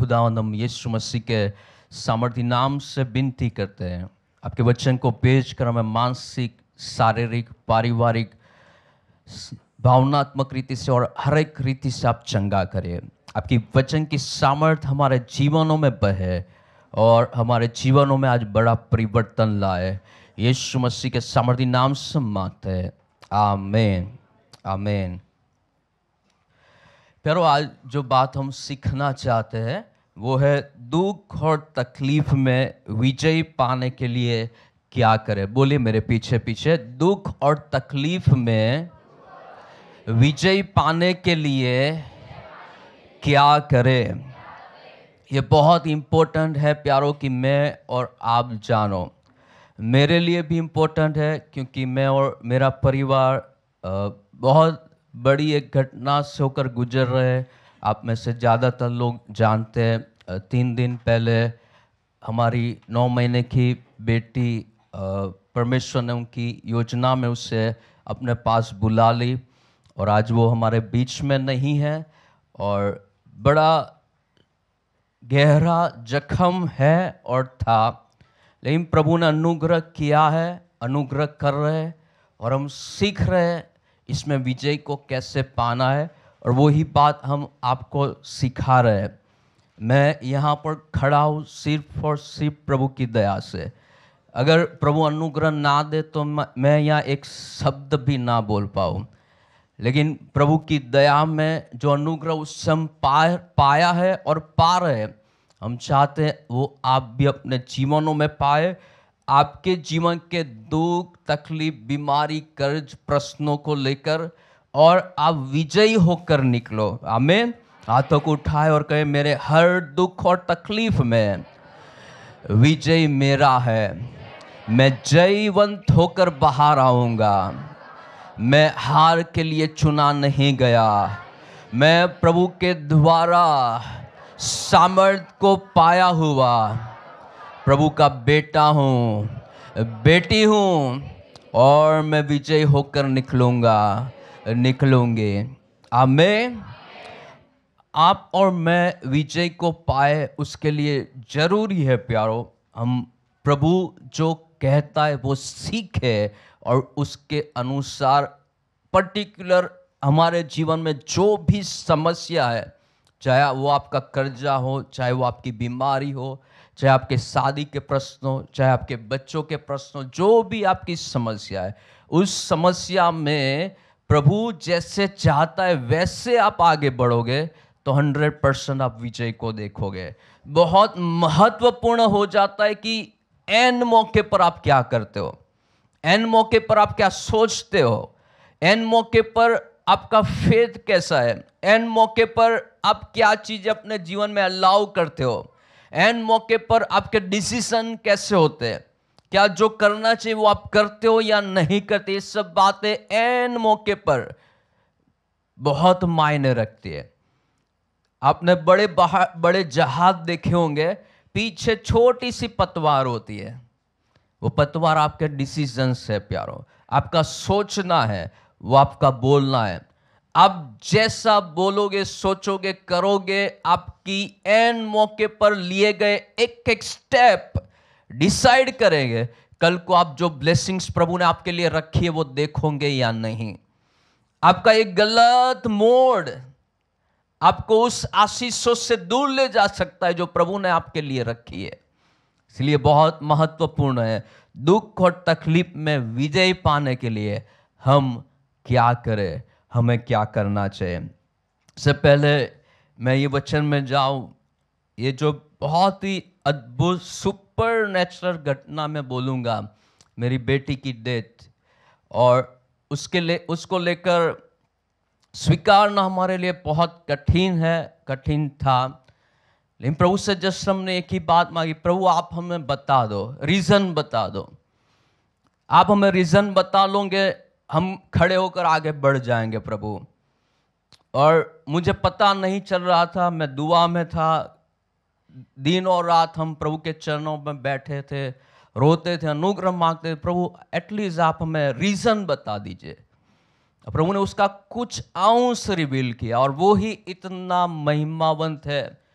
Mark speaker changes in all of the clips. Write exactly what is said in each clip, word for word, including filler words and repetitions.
Speaker 1: खुदावंद हम यीशु मसीह के सामर्थी नाम से विनती करते हैं, आपके वचन को पेश कर हमें मानसिक, शारीरिक, पारिवारिक, भावनात्मक रीति से और हर एक रीति से आप चंगा करें। आपकी वचन की सामर्थ हमारे जीवनों में बहे और हमारे जीवनों में आज बड़ा परिवर्तन लाए। यीशु मसीह के सामर्थी नाम से मांगते हैं, आमीन आमीन। प्यारो, आज जो बात हम सीखना चाहते हैं वो है दुख और तकलीफ में विजय पाने के लिए क्या करें। बोलिए मेरे पीछे पीछे, दुख और तकलीफ में विजय पाने के लिए क्या करें। ये बहुत इम्पोर्टेंट है प्यारो कि मैं और आप जानो। मेरे लिए भी इम्पोर्टेंट है क्योंकि मैं और मेरा परिवार बहुत बड़ी एक घटना से होकर गुजर रहे हैं। आप में से ज़्यादातर लोग जानते हैं, तीन दिन पहले हमारी नौ महीने की बेटी परमेश्वर ने उनकी योजना में उसे अपने पास बुला ली और आज वो हमारे बीच में नहीं है और बड़ा गहरा जख्म है और था, लेकिन प्रभु ने अनुग्रह किया है, अनुग्रह कर रहे हैं और हम सीख रहे हैं इसमें विजय को कैसे पाना है और वही बात हम आपको सिखा रहे हैं। मैं यहाँ पर खड़ा हूँ सिर्फ और सिर्फ प्रभु की दया से। अगर प्रभु अनुग्रह ना दे तो मैं यहाँ एक शब्द भी ना बोल पाऊँ, लेकिन प्रभु की दया में जो अनुग्रह उससे हम पा पाया है और पा रहे हैं, हम चाहते हैं वो आप भी अपने जीवनों में पाए। आपके जीवन के दुख, तकलीफ, बीमारी, कर्ज, प्रश्नों को लेकर और आप विजयी होकर निकलो। आमीन। हाथों को उठाए और कहे, मेरे हर दुख और तकलीफ में विजय मेरा है। मैं जयवंत होकर बाहर आऊँगा। मैं हार के लिए चुना नहीं गया। मैं प्रभु के द्वारा सामर्थ को पाया हुआ प्रभु का बेटा हूँ, बेटी हूँ और मैं विजय होकर निकलूँगा, निकलूँगी। आमीन। आप और मैं विजय को पाए उसके लिए ज़रूरी है प्यारो, हम प्रभु जो कहता है वो सीखे और उसके अनुसार पर्टिकुलर हमारे जीवन में जो भी समस्या है, चाहे वो आपका कर्जा हो, चाहे वो आपकी बीमारी हो, चाहे आपके शादी के प्रश्न हो, चाहे आपके बच्चों के प्रश्न हो, जो भी आपकी समस्या है, उस समस्या में प्रभु जैसे चाहता है वैसे आप आगे बढ़ोगे तो हंड्रेड परसेंट आप विजय को देखोगे। बहुत महत्वपूर्ण हो जाता है कि एन मौके पर आप क्या करते हो, एन मौके पर आप क्या सोचते हो, एन मौके पर आपका फेथ कैसा है, एन मौके पर आप क्या चीज़ अपने जीवन में अलाउ करते हो, एन मौके पर आपके डिसीजन कैसे होते हैं, क्या जो करना चाहिए वो आप करते हो या नहीं करते। ये सब बातें एन मौके पर बहुत मायने रखती है। आपने बड़े बड़े जहाज देखे होंगे, पीछे छोटी सी पतवार होती है, वो पतवार आपके डिसीजंस है प्यारो, आपका सोचना है, वो आपका बोलना है। आप जैसा बोलोगे, सोचोगे, करोगे, आपकी एन मौके पर लिए गए एक एक स्टेप डिसाइड करेंगे कल को आप जो ब्लेसिंग्स प्रभु ने आपके लिए रखी है वो देखोगे या नहीं। आपका एक गलत मोड़ आपको उस आशीषों से दूर ले जा सकता है जो प्रभु ने आपके लिए रखी है। इसलिए बहुत महत्वपूर्ण है दुख और तकलीफ में विजय पाने के लिए हम क्या करें, हमें क्या करना चाहिए। इससे पहले मैं ये वचन में जाऊं, ये जो बहुत ही अद्भुत सुपर नेचुरल घटना में बोलूँगा, मेरी बेटी की डेथ, और उसके ले उसको लेकर स्वीकारना हमारे लिए बहुत कठिन है, कठिन था। लेकिन प्रभु से जस्ट हमने एक ही बात मांगी, प्रभु आप हमें बता दो, रीज़न बता दो। आप हमें रीज़न बता लोगे, हम खड़े होकर आगे बढ़ जाएंगे प्रभु। और मुझे पता नहीं चल रहा था, मैं दुआ में था, दिन और रात हम प्रभु के चरणों में बैठे थे, रोते थे, अनुग्रह मांगते थे, प्रभु एटलीस्ट आप हमें रीज़न बता दीजिए। प्रभु ने उसका कुछ अंश रिवील किया और वो ही इतना महिमावंत है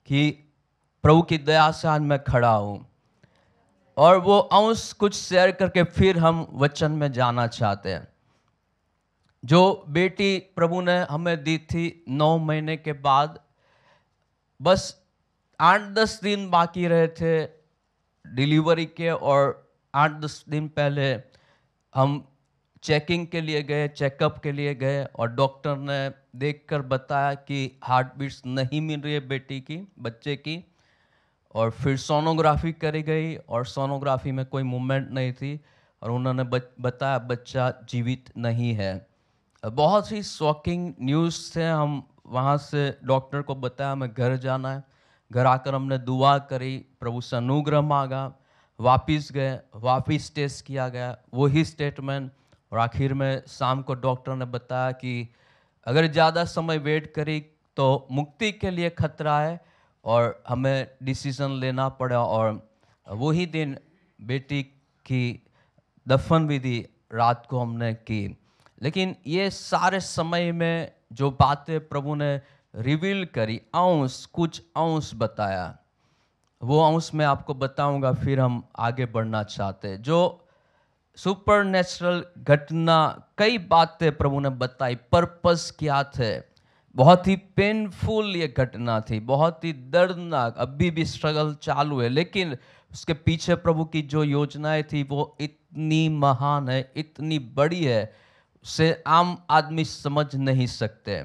Speaker 1: कि प्रभु की दया से आज मैं खड़ा हूँ। और वो अंश कुछ शेयर करके फिर हम वचन में जाना चाहते हैं। जो बेटी प्रभु ने हमें दी थी नौ महीने के बाद, बस आठ दस दिन बाकी रहे थे डिलीवरी के, और आठ दस दिन पहले हम चेकिंग के लिए गए, चेकअप के लिए गए, और डॉक्टर ने देखकर बताया कि हार्ट बीट्स नहीं मिल रही है बेटी की, बच्चे की। और फिर सोनोग्राफी करी गई और सोनोग्राफी में कोई मूवमेंट नहीं थी, और उन्होंने बताया बच्चा जीवित नहीं है। बहुत ही शॉकिंग न्यूज़ थे। हम वहाँ से डॉक्टर को बताया हमें घर जाना है। घर आकर हमने दुआ करी, प्रभु से अनुग्रह मांगा, वापिस गए, वापिस टेस्ट किया गया, वही स्टेटमेंट। और आखिर में शाम को डॉक्टर ने बताया कि अगर ज़्यादा समय वेट करी तो मुक्ति के लिए खतरा है और हमें डिसीज़न लेना पड़ा। और वही दिन बेटी की दफन विधि रात को हमने की। लेकिन ये सारे समय में जो बातें प्रभु ने रिवील करी, अंश कुछ अंश बताया, वो अंश मैं आपको बताऊंगा, फिर हम आगे बढ़ना चाहते हैं। जो सुपर नेचुरल घटना, कई बातें प्रभु ने बताई, पर्पस क्या थे। बहुत ही पेनफुल ये घटना थी, बहुत ही दर्दनाक, अभी भी स्ट्रगल चालू है, लेकिन उसके पीछे प्रभु की जो योजनाएं थी वो इतनी महान है, इतनी बड़ी है, उसे आम आदमी समझ नहीं सकते।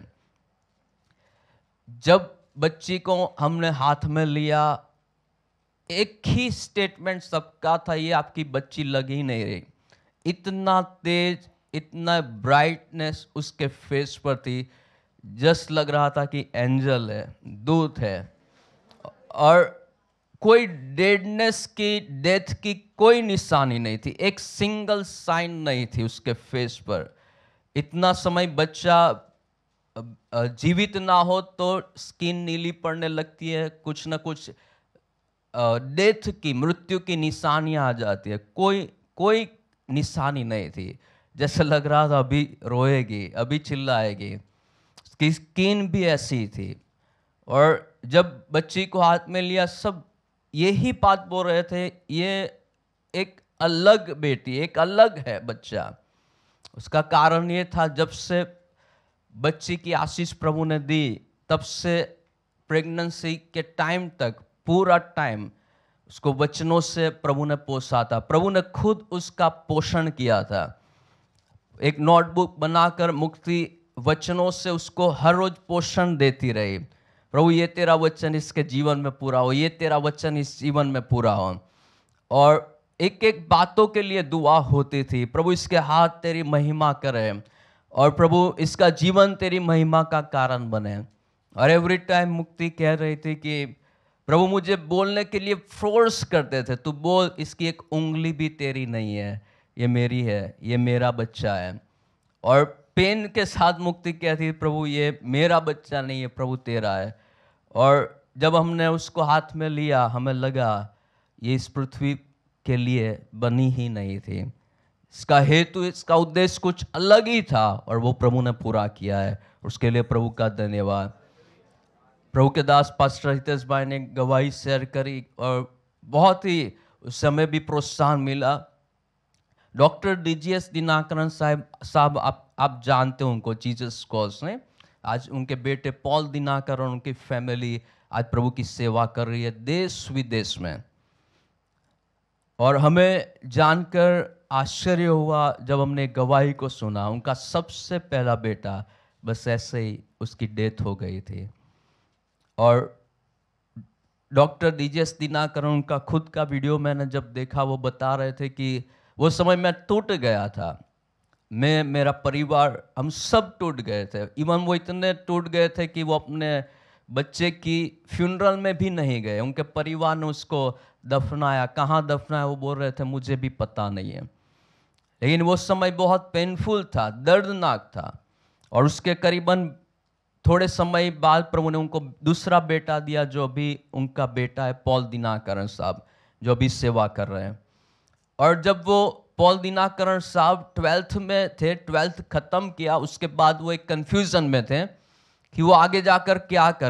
Speaker 1: जब बच्ची को हमने हाथ में लिया, एक ही स्टेटमेंट सबका था, ये आपकी बच्ची लग ही नहीं रही। इतना तेज, इतना ब्राइटनेस उसके फेस पर थी, जस्ट लग रहा था कि एंजल है, दूत है। और कोई डेडनेस की, डेथ की कोई निशानी नहीं थी, एक सिंगल साइन नहीं थी उसके फेस पर। इतना समय बच्चा जीवित ना हो तो स्किन नीली पड़ने लगती है, कुछ ना कुछ डेथ की, मृत्यु की निशानियां आ जाती है। कोई कोई निशानी नहीं थी, जैसे लग रहा था अभी रोएगी, अभी चिल्लाएगी। उसकी स्किन भी ऐसी थी। और जब बच्ची को हाथ में लिया, सब यही बात बोल रहे थे, ये एक अलग बेटी, एक अलग है बच्चा। उसका कारण ये था, जब से बच्ची की आशीष प्रभु ने दी, तब से प्रेगनेंसी के टाइम तक, पूरा टाइम उसको वचनों से प्रभु ने पोसा था। प्रभु ने खुद उसका पोषण किया था। एक नोटबुक बनाकर मुक्ति वचनों से उसको हर रोज पोषण देती रही। प्रभु ये तेरा वचन इसके जीवन में पूरा हो, ये तेरा वचन इस जीवन में पूरा हो। और एक एक बातों के लिए दुआ होती थी, प्रभु इसके हाथ तेरी महिमा करे, और प्रभु इसका जीवन तेरी महिमा का कारण बने। और एवरी टाइम मुक्ति कह रही थी कि प्रभु मुझे बोलने के लिए फोर्स करते थे, तू बोल, इसकी एक उंगली भी तेरी नहीं है, ये मेरी है, ये मेरा बच्चा है। और पेन के साथ मुक्ति कहती, प्रभु ये मेरा बच्चा नहीं है, प्रभु तेरा है। और जब हमने उसको हाथ में लिया, हमें लगा ये इस पृथ्वी के लिए बनी ही नहीं थी, इसका हेतु, इसका उद्देश्य कुछ अलग ही था, और वो प्रभु ने पूरा किया है। उसके लिए प्रभु का धन्यवाद। प्रभु के दास पास्टर हितेश भाई ने गवाही शेयर करी, और बहुत ही उस समय भी प्रोत्साहन मिला। डॉक्टर डीजीएस दिनाकरण साहब साहब आप आप जानते हो उनको, जीसस कॉज ने। आज उनके बेटे पॉल दिनाकरण, उनकी फैमिली आज प्रभु की सेवा कर रही है देश विदेश में। और हमें जानकर आश्चर्य हुआ जब हमने गवाही को सुना, उनका सबसे पहला बेटा, बस ऐसे ही उसकी डेथ हो गई थी। और डॉक्टर डीजीएस दिनाकरण, उनका खुद का वीडियो मैंने जब देखा, वो बता रहे थे कि वो समय मैं टूट गया था, मैं, मेरा परिवार, हम सब टूट गए थे। इवन वो इतने टूट गए थे कि वो अपने बच्चे की फ्यूनरल में भी नहीं गए। उनके परिवार ने उसको दफनाया, कहाँ दफनाया वो बोल रहे थे मुझे भी पता नहीं है। लेकिन वो समय बहुत पेनफुल था, दर्दनाक था। और उसके करीबन थोड़े समय बाद प्रभु ने उनको दूसरा बेटा दिया, जो अभी उनका बेटा है पॉल दिनाकरण साहब, जो अभी सेवा कर रहे हैं। और जब वो पॉल दिनाकरण साहब ट्वेल्थ में थे, ट्वेल्थ खत्म किया, उसके बाद वो एक कंफ्यूजन में थे कि वो आगे जाकर क्या करें।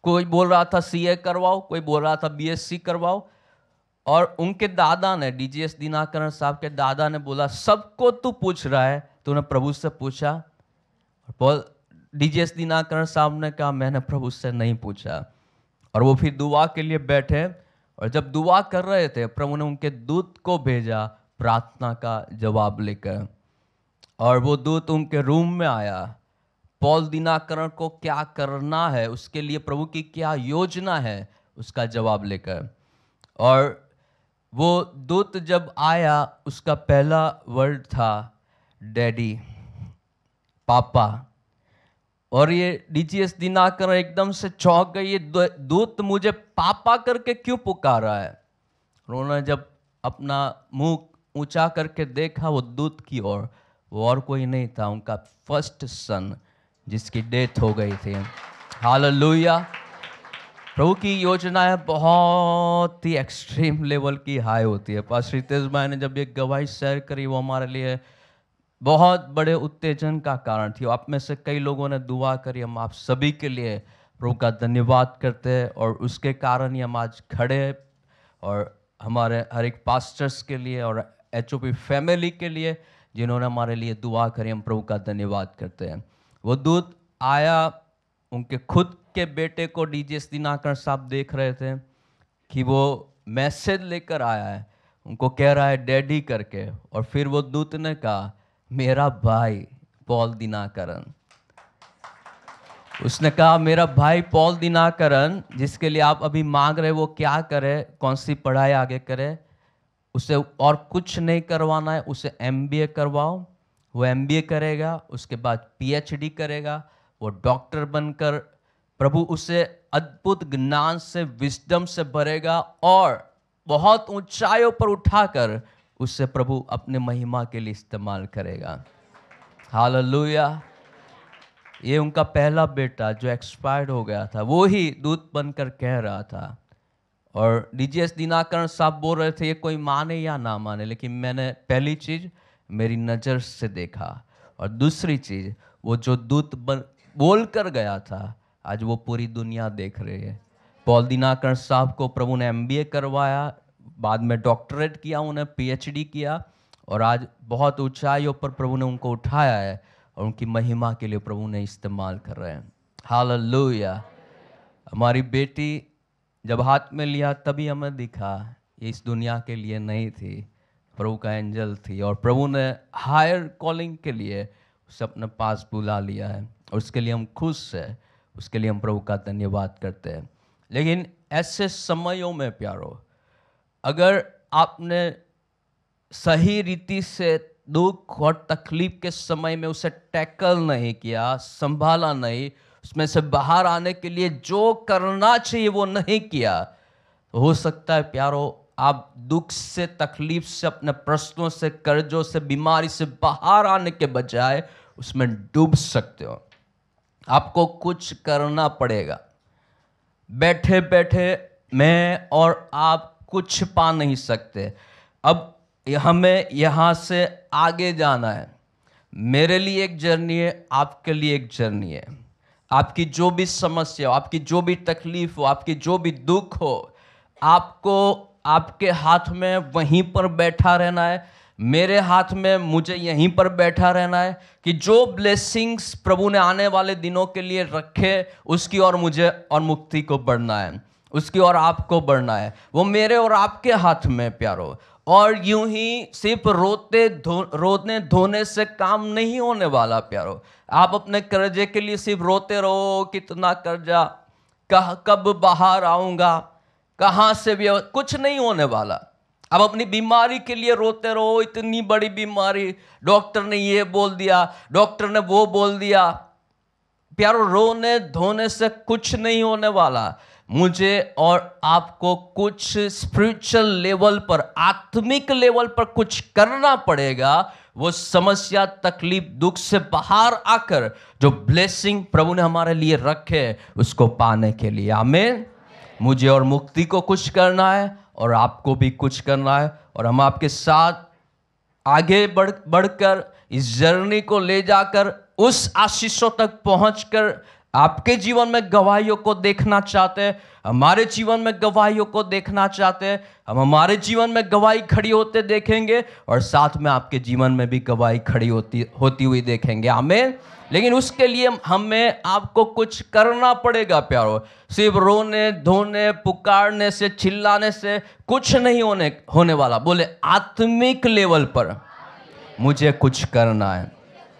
Speaker 1: कोई बोल रहा था सीए करवाओ, कोई बोल रहा था बीएससी करवाओ। और उनके दादा ने, डीजीएस दिनाकरण साहब के दादा ने बोला सबको तू पूछ रहा है, तूने प्रभु से पूछा? और डीजीएस दिनाकरण साहब ने कहा मैंने प्रभु से नहीं पूछा। और वो फिर दुआ के लिए बैठे, और जब दुआ कर रहे थे प्रभु ने उनके दूत को भेजा प्रार्थना का जवाब लेकर। और वो दूत उनके रूम में आया, पॉल दिनाकरण को क्या करना है, उसके लिए प्रभु की क्या योजना है, उसका जवाब लेकर। और वो दूत जब आया, उसका पहला वर्ड था डैडी, पापा। और ये डीजीएस दिनाकरण एकदम से चौंक गई, ये दूत मुझे पापा करके क्यों पुकार रहा है? उन्होंने जब अपना मुंह ऊंचा करके देखा वो दूत की ओर, वो और कोई नहीं था, उनका फर्स्ट सन जिसकी डेथ हो गई थी। हालेलुया। प्रभु की योजनाएं बहुत ही एक्सट्रीम लेवल की हाई होती है। पास्टर रितेश भाई ने जब ये गवाही शेयर करी, वो हमारे लिए बहुत बड़े उत्तेजन का कारण थी। आप में से कई लोगों ने दुआ करी, हम आप सभी के लिए प्रभु का धन्यवाद करते हैं। और उसके कारण ही हम आज खड़े हैं, और हमारे हर एक पास्टर्स के लिए और एचओपी फैमिली के लिए जिन्होंने हमारे लिए दुआ करी, हम प्रभु का धन्यवाद करते हैं। वो दूत आया, उनके खुद के बेटे को डीजीएस दिनाकरण साहब देख रहे थे कि वो मैसेज लेकर आया है, उनको कह रहा है डैडी करके। और फिर वो दूत ने कहा मेरा भाई पॉल दिनाकरण। उसने कहा मेरा भाई पॉल दिनाकरण, जिसके लिए आप अभी मांग रहे, वो क्या करे, कौन सी पढ़ाई आगे करे, उसे और कुछ नहीं करवाना है, उसे एमबीए करवाओ। वो एमबीए करेगा, उसके बाद पीएचडी करेगा, वो डॉक्टर बनकर प्रभु उसे अद्भुत ज्ञान से, विजडम से भरेगा, और बहुत ऊंचाइयों पर उठाकर उससे प्रभु अपने महिमा के लिए इस्तेमाल करेगा। हालेलुया। ये उनका पहला बेटा जो एक्सपायर्ड हो गया था, वो ही दूत बनकर कह रहा था। और डीजीएस दिनाकरण साहब बोल रहे थे ये कोई माने या ना माने, लेकिन मैंने पहली चीज मेरी नज़र से देखा, और दूसरी चीज वो जो दूत बन बोल कर गया था, आज वो पूरी दुनिया देख रही है। पॉल दिनाकरण साहब को प्रभु ने एमबीए करवाया, बाद में डॉक्टरेट किया, उन्हें पीएचडी किया, और आज बहुत ऊंचाइयों पर प्रभु ने उनको उठाया है, और उनकी महिमा के लिए प्रभु ने इस्तेमाल कर रहे हैं। हालेलुया। हमारी बेटी जब हाथ में लिया तभी हमें दिखा ये इस दुनिया के लिए नहीं थी, प्रभु का एंजल थी, और प्रभु ने हायर कॉलिंग के लिए उसे अपने पास बुला लिया है, और उसके लिए हम खुश हैं, उसके लिए हम प्रभु का धन्यवाद करते हैं। लेकिन ऐसे समयों में प्यारो, अगर आपने सही रीति से दुख और तकलीफ के समय में उसे टैकल नहीं किया, संभाला नहीं, उसमें से बाहर आने के लिए जो करना चाहिए वो नहीं किया, तो हो सकता है प्यारो आप दुख से, तकलीफ से, अपने प्रश्नों से, कर्जों से, बीमारी से बाहर आने के बजाय उसमें डूब सकते हो। आपको कुछ करना पड़ेगा। बैठे बैठे मैं और आप कुछ पा नहीं सकते। अब हमें यहाँ से आगे जाना है। मेरे लिए एक जर्नी है, आपके लिए एक जर्नी है। आपकी जो भी समस्या हो, आपकी जो भी तकलीफ हो, आपकी जो भी दुख हो, आपको आपके हाथ में वहीं पर बैठा रहना है। मेरे हाथ में मुझे यहीं पर बैठा रहना है कि जो ब्लेसिंग्स प्रभु ने आने वाले दिनों के लिए रखे, उसकी ओर मुझे और मुक्ति को बढ़ना है, उसकी ओर आपको बढ़ना है। वो मेरे और आपके हाथ में प्यारो। और यूं ही सिर्फ रोते धो रोने धोने से काम नहीं होने वाला प्यारो। आप अपने कर्जे के लिए सिर्फ रोते रहो, कितना कर्जा, कह कब बाहर आऊंगा, कहाँ से भी, कुछ नहीं होने वाला। अब अपनी बीमारी के लिए रोते रहो, इतनी बड़ी बीमारी, डॉक्टर ने ये बोल दिया, डॉक्टर ने वो बोल दिया। प्यारो, रोने धोने से कुछ नहीं होने वाला। मुझे और आपको कुछ स्पिरिचुअल लेवल पर, आत्मिक लेवल पर कुछ करना पड़ेगा। वो समस्या, तकलीफ, दुख से बाहर आकर जो ब्लेसिंग प्रभु ने हमारे लिए रखे, उसको पाने के लिए। आमीन। मुझे और मुक्ति को कुछ करना है, और आपको भी कुछ करना है, और हम आपके साथ आगे बढ़ बढ़कर इस जर्नी को ले जाकर उस आशीषों तक पहुंचकर आपके जीवन में गवाहियों को देखना चाहते हैं, हमारे जीवन में गवाहियों को देखना चाहते हैं। हम हमारे जीवन में गवाही खड़ी होते देखेंगे और साथ में आपके जीवन में भी गवाही खड़ी होती होती हुई देखेंगे। आमीन। लेकिन उसके लिए हमें आपको कुछ करना पड़ेगा प्यारो। सिर्फ रोने धोने पुकारने से चिल्लाने से कुछ नहीं होने होने वाला। बोले आत्मिक लेवल पर मुझे कुछ करना है।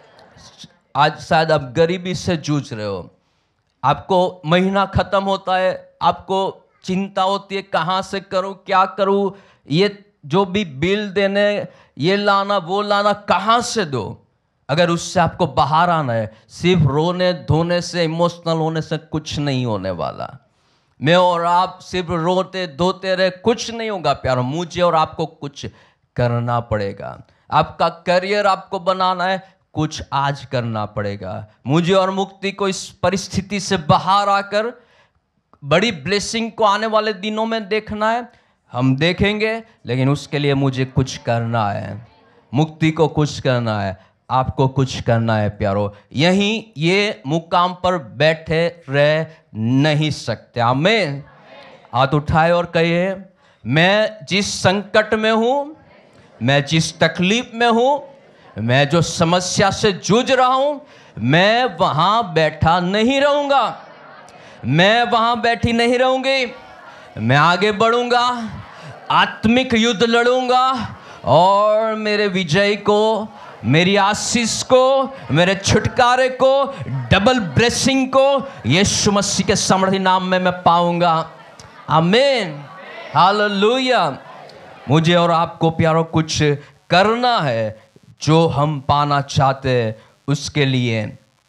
Speaker 1: आज शायद आप गरीबी से जूझ रहे हो, आपको महीना खत्म होता है, आपको चिंता होती है कहाँ से करूं क्या करूं, ये जो भी बिल देने ये लाना वो लाना कहाँ से दो। अगर उससे आपको बाहर आना है, सिर्फ रोने धोने से इमोशनल होने से कुछ नहीं होने वाला। मैं और आप सिर्फ रोते धोते रहे कुछ नहीं होगा प्यारो। मुझे और आपको कुछ करना पड़ेगा। आपका करियर आपको बनाना है, कुछ आज करना पड़ेगा। मुझे और मुक्ति को इस परिस्थिति से बाहर आकर बड़ी ब्लेसिंग को आने वाले दिनों में देखना है। हम देखेंगे, लेकिन उसके लिए मुझे कुछ करना है। मुक्ति को कुछ करना है, आपको कुछ करना है प्यारो। यहीं ये मुकाम पर बैठे रह नहीं सकते। आमीन। हाथ उठाए और कहिए, मैं जिस संकट में हूं, मैं जिस तकलीफ में हूं, मैं जो समस्या से जूझ रहा हूं, मैं वहां बैठा नहीं रहूंगा, मैं वहां बैठी नहीं रहूंगी। मैं आगे बढ़ूंगा, आत्मिक युद्ध लड़ूंगा और मेरे विजय को, मेरी आशीष को, मेरे छुटकारे को, डबल ब्लेसिंग को यीशु मसीह के सामर्थी नाम में मैं पाऊंगा। आमीन। हालेलुया। मुझे और आपको प्यारो कुछ करना है जो हम पाना चाहते हैं। उसके लिए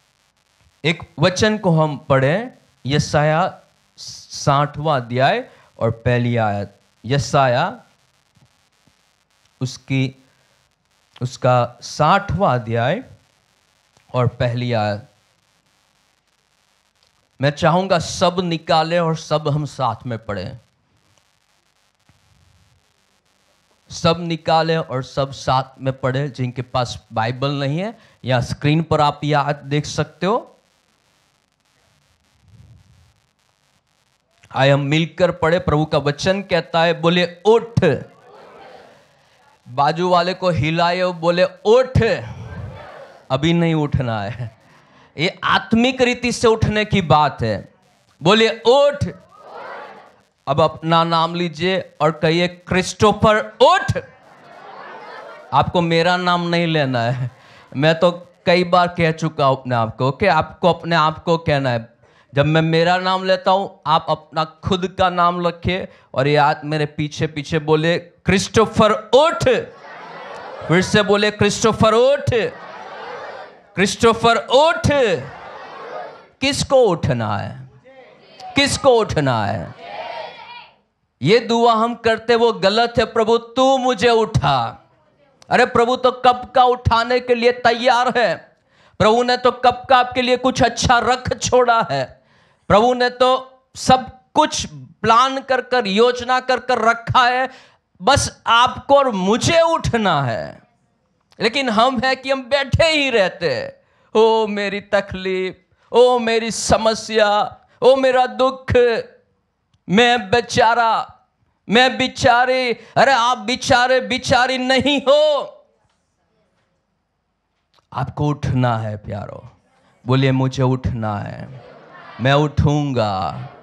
Speaker 1: एक वचन को हम पढ़ें, यशाया साठवां अध्याय और पहली आयत। यशाया उसकी उसका साठवां अध्याय और पहली आयत। मैं चाहूंगा सब निकालें और सब हम साथ में पढ़ें। सब निकालें और सब साथ में पढ़ें। जिनके पास बाइबल नहीं है, या स्क्रीन पर आप यह आयत देख सकते हो। आइए हम मिलकर पढ़े। प्रभु का वचन कहता है, बोले उठ। बाजू वाले को हिलाए और बोले उठ। अभी नहीं उठना है, ये आत्मिक रीति से उठने की बात है। बोले उठ। अब अपना नाम लीजिए और कहिए, क्रिस्टोफर उठ। आपको मेरा नाम नहीं लेना है, मैं तो कई बार कह चुका हूं अपने आप को कि आपको अपने आप को कहना है। जब मैं मेरा नाम लेता हूं, आप अपना खुद का नाम रखिए और याद मेरे पीछे पीछे बोले, क्रिस्टोफर उठ। फिर से बोले, क्रिस्टोफर उठ, क्रिस्टोफर उठ। किसको उठना है? किसको उठना है? ये दुआ हम करते वो गलत है। प्रभु तू मुझे उठा। अरे प्रभु तो कब का उठाने के लिए तैयार है। प्रभु ने तो कब का आपके लिए कुछ अच्छा रख छोड़ा है। प्रभु ने तो सब कुछ प्लान कर कर योजना कर कर रखा है, बस आपको और मुझे उठना है। लेकिन हम है कि हम बैठे ही रहते हैं। ओ मेरी तकलीफ, ओ मेरी समस्या, ओ मेरा दुख, मैं बेचारा, मैं बिचारी। अरे आप बिचारे बिचारी नहीं हो, आपको उठना है प्यारो। बोलिए मुझे उठना है, मैं उठूंगा।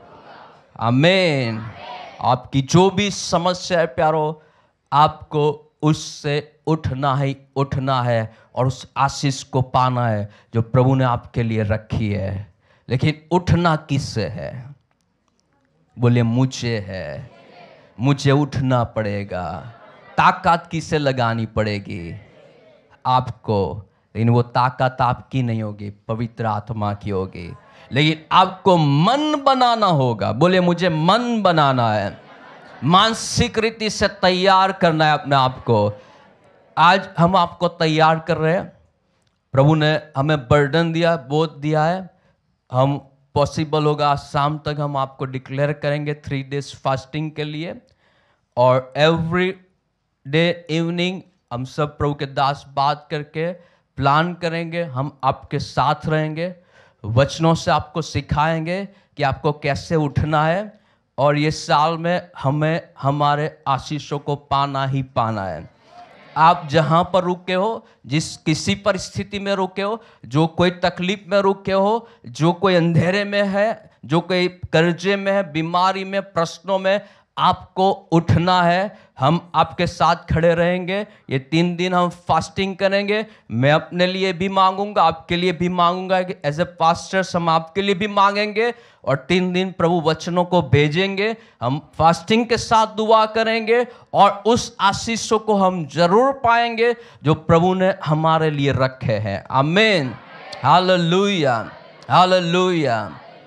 Speaker 1: आमीन। आपकी जो भी समस्या है प्यारो, आपको उससे उठना ही उठना है और उस आशीष को पाना है जो प्रभु ने आपके लिए रखी है। लेकिन उठना किससे है? बोले मुझे है। मुझे उठना पड़ेगा। ताकत किसे लगानी पड़ेगी? आपको। लेकिन वो ताकत आपकी नहीं होगी, पवित्र आत्मा की होगी। लेकिन आपको मन बनाना होगा। बोले मुझे मन बनाना है, मानसिक रीति से तैयार करना है अपने आप को। आज हम आपको तैयार कर रहे हैं। प्रभु ने हमें बर्डन दिया, बोझ दिया है। हम पॉसिबल होगा शाम तक हम आपको डिक्लेयर करेंगे थ्री डेज फास्टिंग के लिए। और एवरी डे इवनिंग हम सब प्रभु के दास बात करके प्लान करेंगे। हम आपके साथ रहेंगे। वचनों से आपको सिखाएंगे कि आपको कैसे उठना है, और ये साल में हमें हमारे आशीषों को पाना ही पाना है। आप जहाँ पर रुके हो, जिस किसी परिस्थिति में रुके हो, जो कोई तकलीफ में रुके हो, जो कोई अंधेरे में है, जो कोई कर्जे में है, बीमारी में, प्रश्नों में, आपको उठना है। हम आपके साथ खड़े रहेंगे। ये तीन दिन हम फास्टिंग करेंगे। मैं अपने लिए भी मांगूंगा, आपके लिए भी मांगूंगा, कि एज ए पास्टर्स हम आपके लिए भी मांगेंगे, और तीन दिन प्रभु वचनों को भेजेंगे। हम फास्टिंग के साथ दुआ करेंगे और उस आशीषों को हम जरूर पाएंगे जो प्रभु ने हमारे लिए रखे हैं। आमीन, हालेलुया, हालेलुया।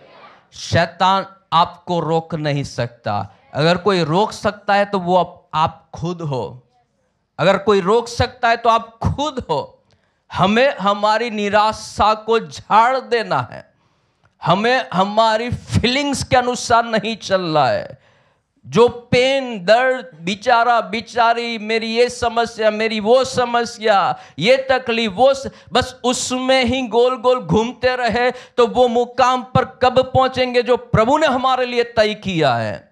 Speaker 1: शैतान आपको रोक नहीं सकता। अगर कोई रोक सकता है तो वो आप, आप खुद हो। अगर कोई रोक सकता है तो आप खुद हो। हमें हमारी निराशा को झाड़ देना है। हमें हमारी फीलिंग्स के अनुसार नहीं चलना है। जो पेन, दर्द, बेचारा बेचारी, मेरी ये समस्या, मेरी वो समस्या, ये तकलीफ, वो स... बस उसमें ही गोल गोल घूमते रहे तो वो मुकाम पर कब पहुंचेंगे जो प्रभु ने हमारे लिए तय किया है।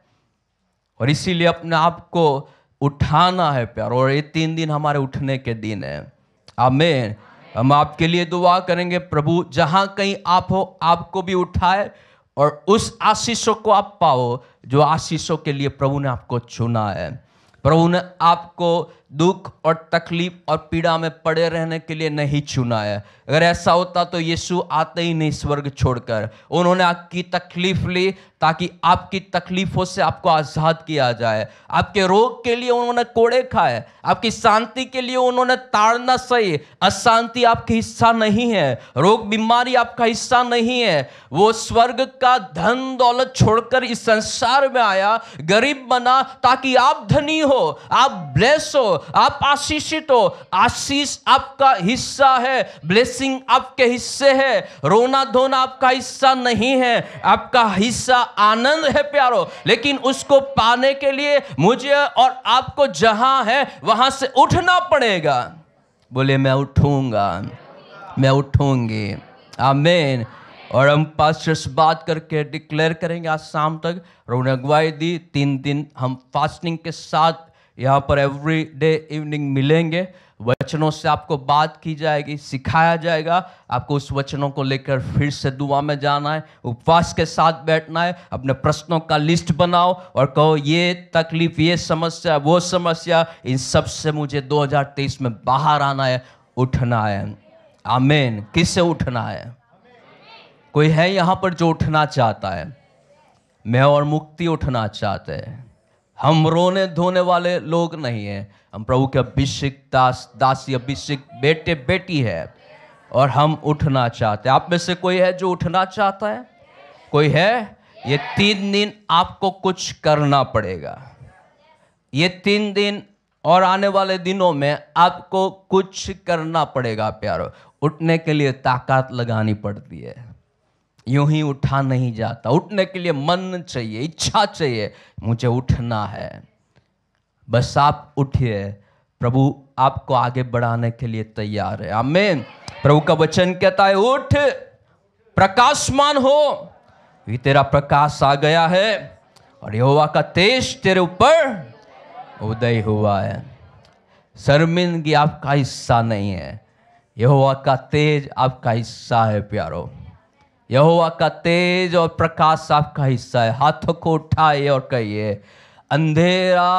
Speaker 1: और इसीलिए अपने आप को उठाना है प्यार, और ये तीन दिन हमारे उठने के दिन है। आमीन। हम आपके लिए दुआ करेंगे, प्रभु जहां कहीं आप हो आपको भी उठाए और उस आशीषों को आप पाओ जो आशीषों के लिए प्रभु ने आपको चुना है। प्रभु ने आपको दुख और तकलीफ और पीड़ा में पड़े रहने के लिए नहीं चुना है। अगर ऐसा होता तो यीशु आते ही नहीं स्वर्ग छोड़कर। उन्होंने आपकी तकलीफ ली ताकि आपकी तकलीफों से आपको आज़ाद किया जाए। आपके रोग के लिए उन्होंने कोड़े खाए, आपकी शांति के लिए उन्होंने ताड़ना सही। अशांति आपका हिस्सा नहीं है, रोग बीमारी आपका हिस्सा नहीं है। वो स्वर्ग का धन दौलत छोड़कर इस संसार में आया, गरीब बना ताकि आप धनी हो, आप ब्लेस हो, आप आशीषित हो। आशीष आपका हिस्सा है, ब्लेसिंग आपके हिस्से है। रोना धोना आपका हिस्सा नहीं है, आपका हिस्सा आनंद है प्यारो। लेकिन उसको पाने के लिए मुझे और आपको जहां है वहां से उठना पड़ेगा। बोले मैं उठूंगा, मैं उठूंगी। आमीन। और हम पास्टर्स बात करके डिक्लेयर करेंगे आज शाम तक। उन्होंने अगुवाई दी, तीन दिन हम फास्टिंग के साथ यहाँ पर एवरी डे इवनिंग मिलेंगे। वचनों से आपको बात की जाएगी, सिखाया जाएगा। आपको उस वचनों को लेकर फिर से दुआ में जाना है, उपवास के साथ बैठना है। अपने प्रश्नों का लिस्ट बनाओ और कहो ये तकलीफ, ये समस्या, वो समस्या, इन सब से मुझे दो हज़ार तेईस में बाहर आना है, उठना है। आमीन। किससे उठना है? कोई है यहाँ पर जो उठना चाहता है? मैं और मुक्ति उठना चाहते हैं। हम रोने धोने वाले लोग नहीं हैं। हम प्रभु के अभिषेक दास, दासी, अभिषेक बेटे बेटी है और हम उठना चाहते हैं। आप में से कोई है जो उठना चाहता है? कोई है? ये तीन दिन आपको कुछ करना पड़ेगा। ये तीन दिन और आने वाले दिनों में आपको कुछ करना पड़ेगा प्यारो। उठने के लिए ताकत लगानी पड़ती है, यूं ही उठा नहीं जाता। उठने के लिए मन चाहिए, इच्छा चाहिए, मुझे उठना है। बस आप उठिए, प्रभु आपको आगे बढ़ाने के लिए तैयार है। आमीन। प्रभु का वचन कहता है उठ, प्रकाशमान हो, ये तेरा प्रकाश आ गया है और यहोवा का तेज तेरे ऊपर उदय हुआ है। शर्मिंदगी आपका हिस्सा नहीं है, यहोवा का तेज आपका हिस्सा है प्यारो। यहोवा का तेज और प्रकाश आपका हिस्सा है। हाथों को उठाइए और कहिए अंधेरा,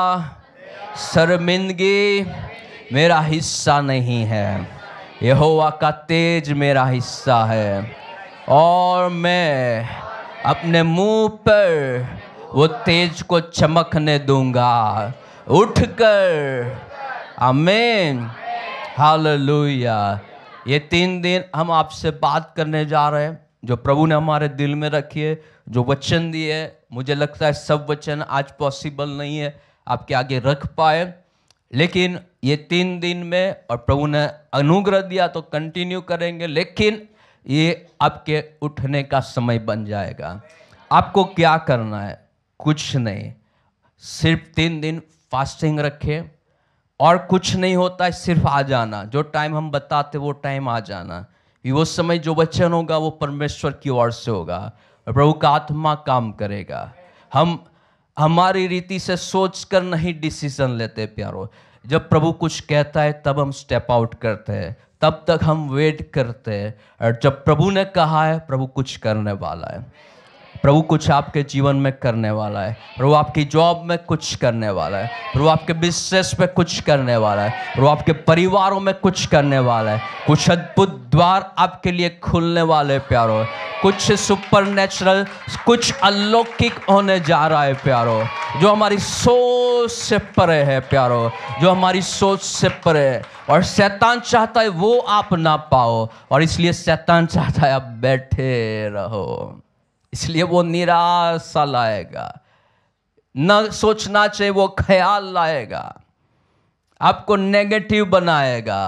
Speaker 1: शर्मिंदगी मेरा हिस्सा नहीं है, यहोवा का तेज मेरा हिस्सा है। और मैं अपने मुंह पर वो तेज को चमकने दूंगा। उठकर, आमीन, हालेलुया। ये तीन दिन हम आपसे बात करने जा रहे हैं जो प्रभु ने हमारे दिल में रखी है, जो वचन दिए है। मुझे लगता है सब वचन आज पॉसिबल नहीं है आपके आगे रख पाए, लेकिन ये तीन दिन में, और प्रभु ने अनुग्रह दिया तो कंटिन्यू करेंगे, लेकिन ये आपके उठने का समय बन जाएगा। आपको क्या करना है? कुछ नहीं, सिर्फ तीन दिन फास्टिंग रखें और कुछ नहीं होता है, सिर्फ आ जाना। जो टाइम हम बताते वो टाइम आ जाना। कि वो समय जो वचन होगा वो परमेश्वर की ओर से होगा और प्रभु का आत्मा काम करेगा। हम हमारी रीति से सोच कर नहीं डिसीजन लेते प्यारो। जब प्रभु कुछ कहता है तब हम स्टेप आउट करते हैं, तब तक हम वेट करते हैं। और जब प्रभु ने कहा है, प्रभु कुछ करने वाला है, प्रभु कुछ आपके जीवन में करने वाला है, प्रभु आपकी जॉब में कुछ करने वाला है, प्रभु आपके बिजनेस पे कुछ करने वाला है, प्रभु आपके परिवारों में कुछ करने वाला है। कुछ अद्भुत द्वार आपके लिए खुलने वाले प्यारो, कुछ सुपरनेचुरल, कुछ अलौकिक होने जा रहा है प्यारो, जो हमारी सोच से परे है प्यारो, जो हमारी सोच से परे है। और शैतान चाहता है वो आप ना पाओ, और इसलिए शैतान चाहता है आप बैठे रहो। इसलिए वो निराशा लाएगा, न सोचना चाहिए वो ख्याल लाएगा, आपको नेगेटिव बनाएगा,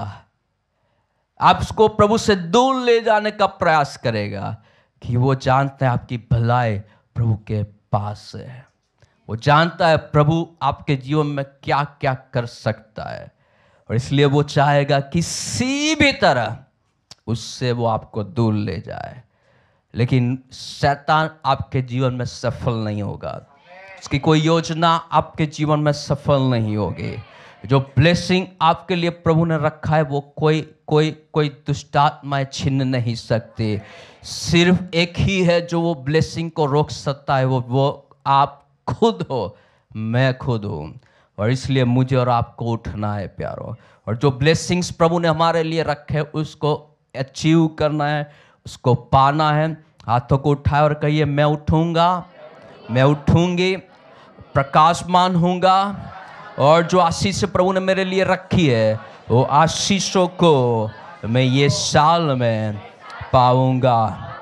Speaker 1: आपको प्रभु से दूर ले जाने का प्रयास करेगा। कि वो जानता है आपकी भलाई प्रभु के पास है, वो जानता है प्रभु आपके जीवन में क्या क्या कर सकता है, और इसलिए वो चाहेगा किसी भी तरह उससे वो आपको दूर ले जाए। लेकिन शैतान आपके जीवन में सफल नहीं होगा, उसकी कोई योजना आपके जीवन में सफल नहीं होगी। जो ब्लेसिंग आपके लिए प्रभु ने रखा है वो कोई कोई कोई दुष्टात्माएं छीन नहीं सकती। सिर्फ एक ही है जो वो ब्लेसिंग को रोक सकता है, वो वो आप खुद हो, मैं खुद हूँ। और इसलिए मुझे और आपको उठना है प्यारो, और जो ब्लेसिंग्स प्रभु ने हमारे लिए रखे उसको अचीव करना है, उसको पाना है। हाथों को उठाए और कहिए, मैं उठूंगा, मैं उठूंगी, प्रकाशमान हूँगा, और जो आशीष प्रभु ने मेरे लिए रखी है वो आशीषों को मैं ये साल में पाऊंगा।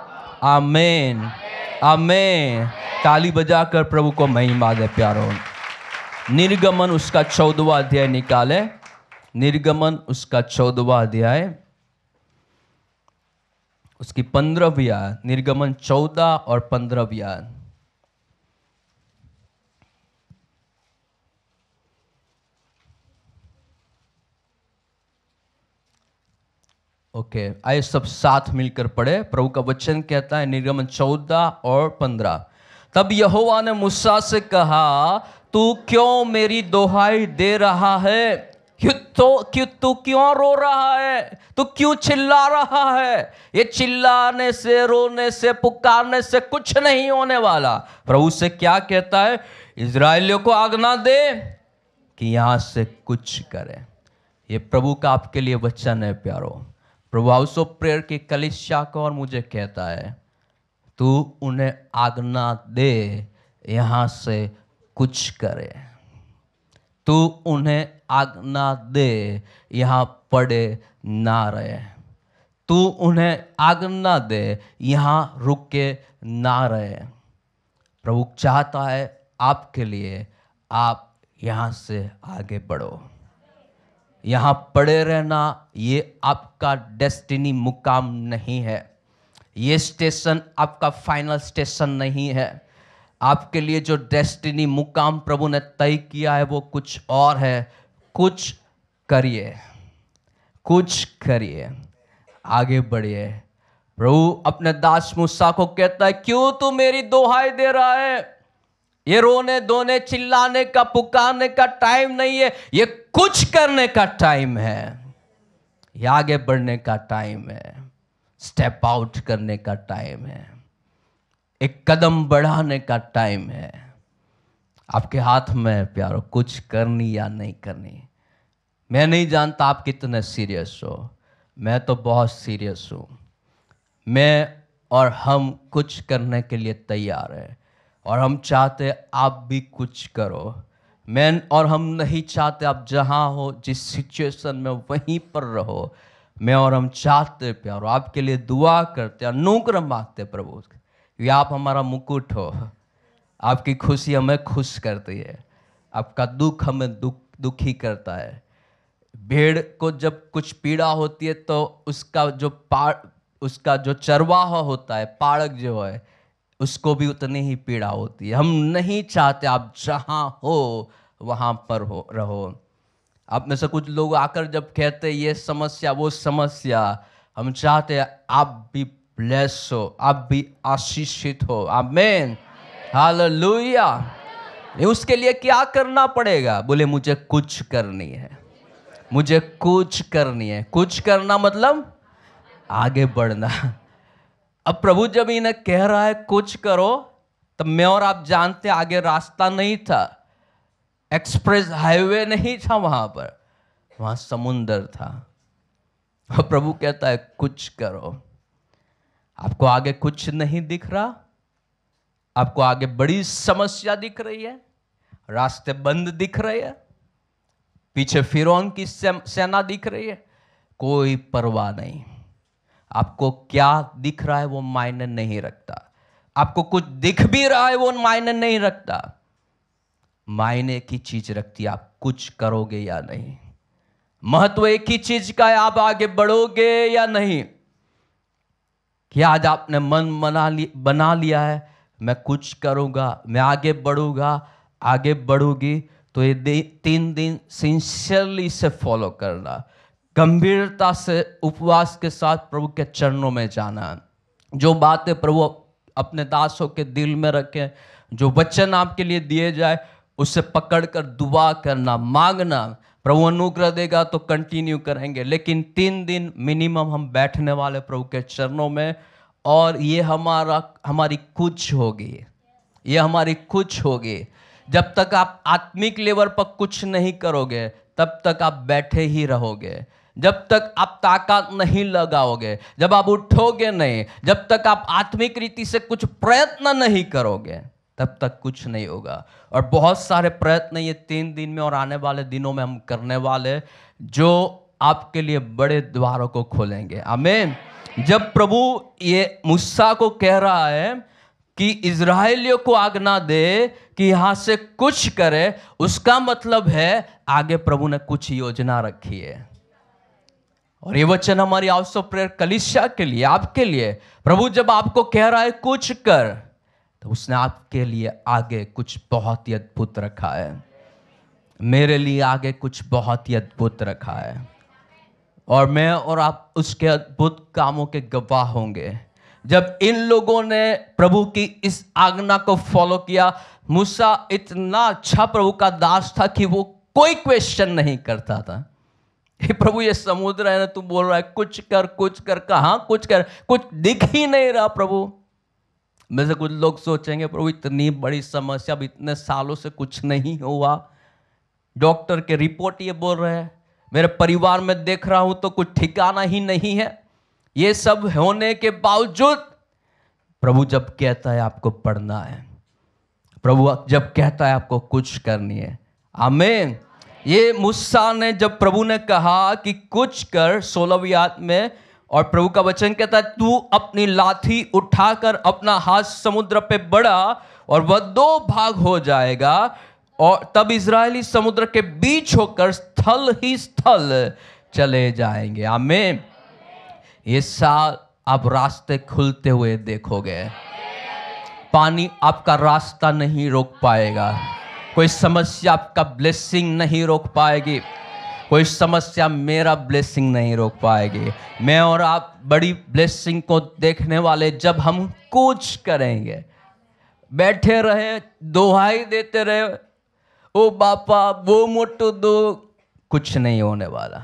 Speaker 1: आमीन, आमीन। ताली बजाकर प्रभु को महिमा दे प्यारो। निर्गमन उसका चौदहवां अध्याय निकाले, निर्गमन उसका चौदहवां अध्याय उसकी पंद्रहवीं आयत, निर्गमन चौदह और पंद्रहवीं आयत। ओके okay, आइए सब साथ मिलकर पढ़े। प्रभु का वचन कहता है, निर्गमन चौदह और पंद्रह। तब यहोवा ने मूसा से कहा, तू क्यों मेरी दोहाई दे रहा है? क्यों तो क्यों तू क्यों रो रहा है? तू क्यों चिल्ला रहा है? ये चिल्लाने से, रोने से, पुकारने से कुछ नहीं होने वाला। प्रभु से क्या कहता है? इजराइलियों को आज्ञा दे कि यहां से कुछ करें। ये प्रभु का आपके लिए वचन है प्यारो। प्रभु हाउस ऑफ प्रेयर की कलीसिया को और मुझे कहता है, तू उन्हें आज्ञा दे यहां से कुछ करे। तू उन्हें आज्ञा दे यहां पड़े ना रहे। तू उन्हें आज्ञा दे यहां रुके ना रहे। प्रभु चाहता है आपके लिए, आप यहां से आगे बढ़ो। यहाँ पड़े रहना ये आपका डेस्टिनी मुकाम नहीं है, ये स्टेशन आपका फाइनल स्टेशन नहीं है। आपके लिए जो डेस्टिनी मुकाम प्रभु ने तय किया है वो कुछ और है। कुछ करिए, कुछ करिए, आगे बढ़िए। प्रभु अपने दास मूसा को कहता है, क्यों तू मेरी दोहाई दे रहा है? ये रोने धोने चिल्लाने का पुकारने का टाइम नहीं है, ये कुछ करने का टाइम है, ये आगे बढ़ने का टाइम है, स्टेप आउट करने का टाइम है, एक कदम बढ़ाने का टाइम है। आपके हाथ में प्यारो कुछ करनी या नहीं करनी। मैं नहीं जानता आप कितने सीरियस हो, मैं तो बहुत सीरियस हूँ। मैं और हम कुछ करने के लिए तैयार हैं, और हम चाहते आप भी कुछ करो। मैं और हम नहीं चाहते आप जहाँ हो, जिस सिचुएशन में वहीं पर रहो। मैं और हम चाहते प्यारो, आपके लिए दुआ करते, अनुग्रह मांगते प्रभु कि आप हमारा मुकुट हो। आपकी खुशी हमें खुश करती है, आपका दुख हमें दुख दुखी करता है। भेड़ को जब कुछ पीड़ा होती है तो उसका जो पा उसका जो चरवाहा होता है, पाड़क जो है, उसको भी उतनी ही पीड़ा होती है। हम नहीं चाहते आप जहाँ हो वहाँ पर हो रहो। आप में से कुछ लोग आकर जब कहते ये समस्या वो समस्या, हम चाहते हैं आप भी ब्लेस हो, आप भी आशीषित हो। आमीन, हालेलुया। उसके लिए क्या करना पड़ेगा? बोले मुझे कुछ करनी है, मुझे कुछ करनी है। कुछ करना मतलब आगे बढ़ना। अब प्रभु जब इन्हें कह रहा है कुछ करो, तब मैं और आप जानते आगे रास्ता नहीं था, एक्सप्रेस हाईवे नहीं था, वहां पर वहां समुंदर था। और प्रभु कहता है कुछ करो। आपको आगे कुछ नहीं दिख रहा, आपको आगे बड़ी समस्या दिख रही है, रास्ते बंद दिख रहे हैं, पीछे फिरौन की सेना दिख रही है, कोई परवाह नहीं। आपको क्या दिख रहा है वो मायने नहीं रखता, आपको कुछ दिख भी रहा है वो मायने नहीं रखता। मायने की चीज रखती है आप कुछ करोगे या नहीं। महत्व एक ही चीज का है, आप आगे बढ़ोगे या नहीं। क्या आज आपने मन बना लि, बना लिया है मैं कुछ करूंगा, मैं आगे बढ़ूंगा, आगे बढ़ूंगी, तो ये तीन दिन सिंसियरली से फॉलो करना, गंभीरता से उपवास के साथ प्रभु के चरणों में जाना। जो बातें प्रभु अपने दासों के दिल में रखें, जो वचन आपके लिए दिए जाए, उसे पकड़कर दुआ करना, मांगना। प्रभु अनुग्रह देगा तो कंटिन्यू करेंगे, लेकिन तीन दिन मिनिमम हम बैठने वाले प्रभु के चरणों में। और ये हमारा हमारी कुछ होगी, ये हमारी कुछ होगी। जब तक आप आत्मिक लेवल पर कुछ नहीं करोगे तब तक आप बैठे ही रहोगे। जब तक आप ताकत नहीं लगाओगे, जब आप उठोगे नहीं, जब तक आप आत्मिक रीति से कुछ प्रयत्न नहीं करोगे, तब तक कुछ नहीं होगा। और बहुत सारे प्रयत्न ये तीन दिन में और आने वाले दिनों में हम करने वाले, जो आपके लिए बड़े द्वारों को खोलेंगे। आमीन। जब प्रभु ये मूसा को कह रहा है कि इज़राइलियों को आज्ञा दे कि यहां से कुछ करे, उसका मतलब है आगे प्रभु ने कुछ योजना रखी है। और ये वचन हमारी हाउस ऑफ प्रेयर कलीसिया के लिए, आपके लिए, प्रभु जब आपको कह रहा है कुछ कर, तो उसने आपके लिए आगे कुछ बहुत ही अद्भुत रखा है। मेरे लिए आगे कुछ बहुत ही अद्भुत रखा है, और मैं और आप उसके अद्भुत कामों के गवाह होंगे। जब इन लोगों ने प्रभु की इस आज्ञा को फॉलो किया, मूसा इतना अच्छा प्रभु का दास था कि वो कोई क्वेश्चन नहीं करता था। हे प्रभु, ये समुद्र है ना, तू बोल रहा है कुछ कर कुछ कर, कहां कुछ कर, कुछ दिख ही नहीं रहा। प्रभु में से कुछ लोग सोचेंगे प्रभु इतनी बड़ी समस्या, अब इतने सालों से कुछ नहीं हुआ, डॉक्टर के रिपोर्ट ये बोल रहे हैं, मेरे परिवार में देख रहा हूं तो कुछ ठिकाना ही नहीं है। ये सब होने के बावजूद प्रभु जब कहता है आपको पढ़ना है, प्रभु जब कहता है आपको कुछ करनी है। आमीन। ये मूसा ने जब प्रभु ने कहा कि कुछ कर, सोलहवीं आयत में, और प्रभु का वचन कहता है तू अपनी लाठी उठाकर अपना हाथ समुद्र पे बढ़ा और वह दो भाग हो जाएगा, और तब इजरायली समुद्र के बीच होकर स्थल ही स्थल चले जाएंगे। आमीन। ये साल आप रास्ते खुलते हुए देखोगे, पानी आपका रास्ता नहीं रोक पाएगा, कोई समस्या आपका ब्लेसिंग नहीं रोक पाएगी, कोई समस्या मेरा ब्लेसिंग नहीं रोक पाएगी। मैं और आप बड़ी ब्लेसिंग को देखने वाले जब हम कुछ करेंगे। बैठे रहे, दोहाई देते रहे, ओ बापा वो मोटो दो, कुछ नहीं होने वाला।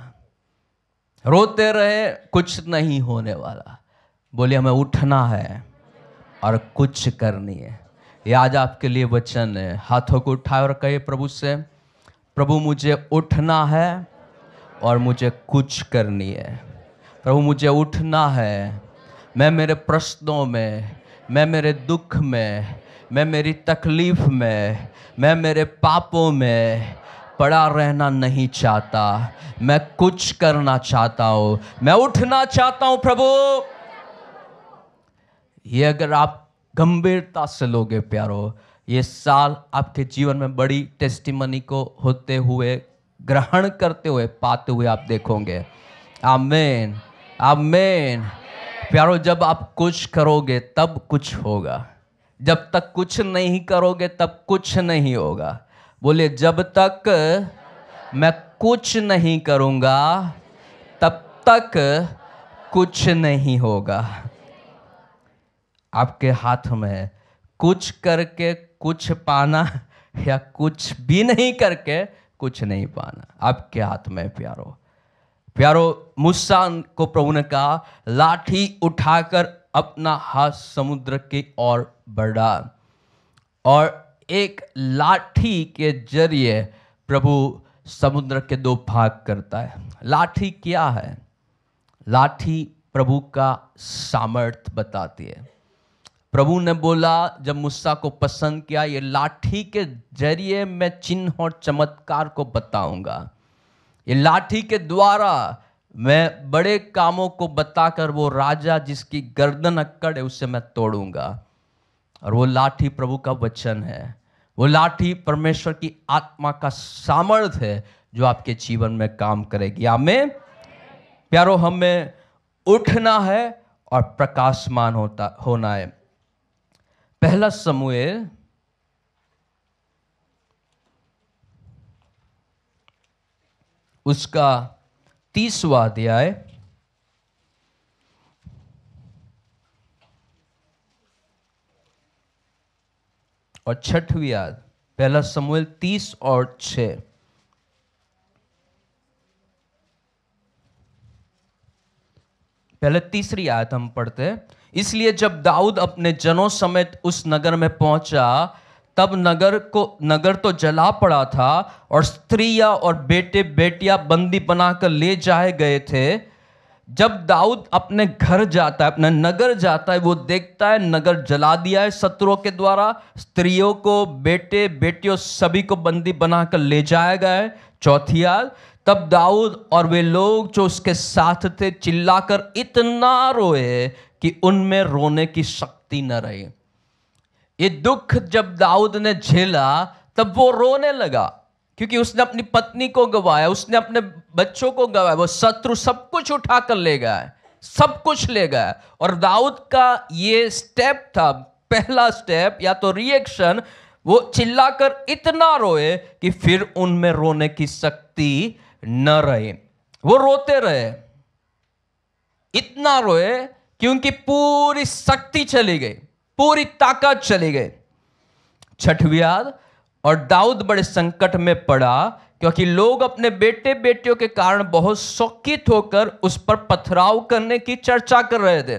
Speaker 1: रोते रहे, कुछ नहीं होने वाला। बोले हमें उठना है और कुछ करनी है। ये आज आपके लिए वचन है। हाथों को उठाए और कहे प्रभु से, प्रभु मुझे उठना है और मुझे कुछ करनी है। प्रभु मुझे उठना है, मैं मेरे प्रश्नों में, मैं मेरे दुख में, मैं मेरी तकलीफ में, मैं मेरे पापों में पड़ा रहना नहीं चाहता, मैं कुछ करना चाहता हूँ, मैं उठना चाहता हूँ। प्रभु ये अगर आप गंभीरता से लोगे प्यारो, ये साल आपके जीवन में बड़ी टेस्टिमनी को होते हुए, ग्रहण करते हुए, पाते हुए आप देखोगे। आमीन, आमीन। प्यारो जब आप कुछ करोगे तब कुछ होगा, जब तक कुछ नहीं करोगे तब कुछ नहीं होगा। बोले जब तक मैं कुछ नहीं करूँगा तब तक कुछ नहीं होगा। आपके हाथ में है कुछ करके कुछ पाना या कुछ भी नहीं करके कुछ नहीं पाना। आपके हाथ में प्यारो प्यारो मूसा को प्रभु ने कहा लाठी उठाकर अपना हाथ समुद्र की ओर बढ़ा, और एक लाठी के जरिए प्रभु समुद्र के दो भाग करता है। लाठी क्या है? लाठी प्रभु का सामर्थ बताती है। प्रभु ने बोला जब मूसा को पसंद किया, ये लाठी के जरिए मैं चिन्ह और चमत्कार को बताऊंगा, ये लाठी के द्वारा मैं बड़े कामों को बताकर वो राजा जिसकी गर्दन अक्कड़ है उसे मैं तोड़ूंगा। और वो लाठी प्रभु का वचन है, वो लाठी परमेश्वर की आत्मा का सामर्थ है जो आपके जीवन में काम करेगी। आमीन प्यारो, हमें उठना है और प्रकाशमान होता होना है। पहला समूएल उसका तीसवा अध्याय और छठवीं आयत। पहला समूएल तीस और छह। पहले तीसरी आयत हम पढ़ते हैं। इसलिए जब दाऊद अपने जनों समेत उस नगर में पहुंचा, तब नगर को नगर तो जला पड़ा था और स्त्रियां और बेटे बेटियां बंदी बनाकर ले जाए गए थे। जब दाऊद अपने घर जाता है, अपने नगर जाता है, वो देखता है नगर जला दिया है शत्रुओं के द्वारा, स्त्रियों को, बेटे बेटियों सभी को बंदी बनाकर ले जाया गया है। चौथी आयत। तब दाऊद और वे लोग जो उसके साथ थे चिल्लाकर इतना रोए कि उनमें रोने की शक्ति न रही। ये दुख जब दाऊद ने झेला तब वो रोने लगा, क्योंकि उसने अपनी पत्नी को गवाया, उसने अपने बच्चों को गवाया, वो शत्रु सब कुछ उठा कर ले गया, सब कुछ ले गया। और दाऊद का ये स्टेप था, पहला स्टेप या तो रिएक्शन, वो चिल्लाकर इतना रोए कि फिर उनमें रोने की शक्ति न रहे। वो रोते रहे, इतना रोए कि उनकी पूरी शक्ति चली गई, पूरी ताकत चली गई। छठवीं आयत। और दाऊद बड़े संकट में पड़ा, क्योंकि लोग अपने बेटे बेटियों के कारण बहुत शोकित होकर उस पर पथराव करने की चर्चा कर रहे थे।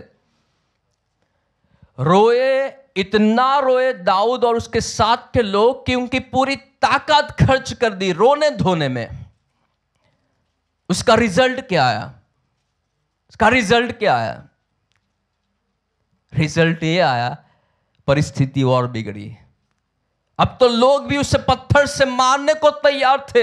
Speaker 1: रोए, इतना रोए दाऊद और उसके साथ के लोग कि उनकी पूरी ताकत खर्च कर दी रोने धोने में। उसका रिजल्ट क्या आया? उसका रिजल्ट क्या आया? रिजल्ट ये आया, परिस्थिति और बिगड़ी। अब तो लोग भी उसे पत्थर से मारने को तैयार थे।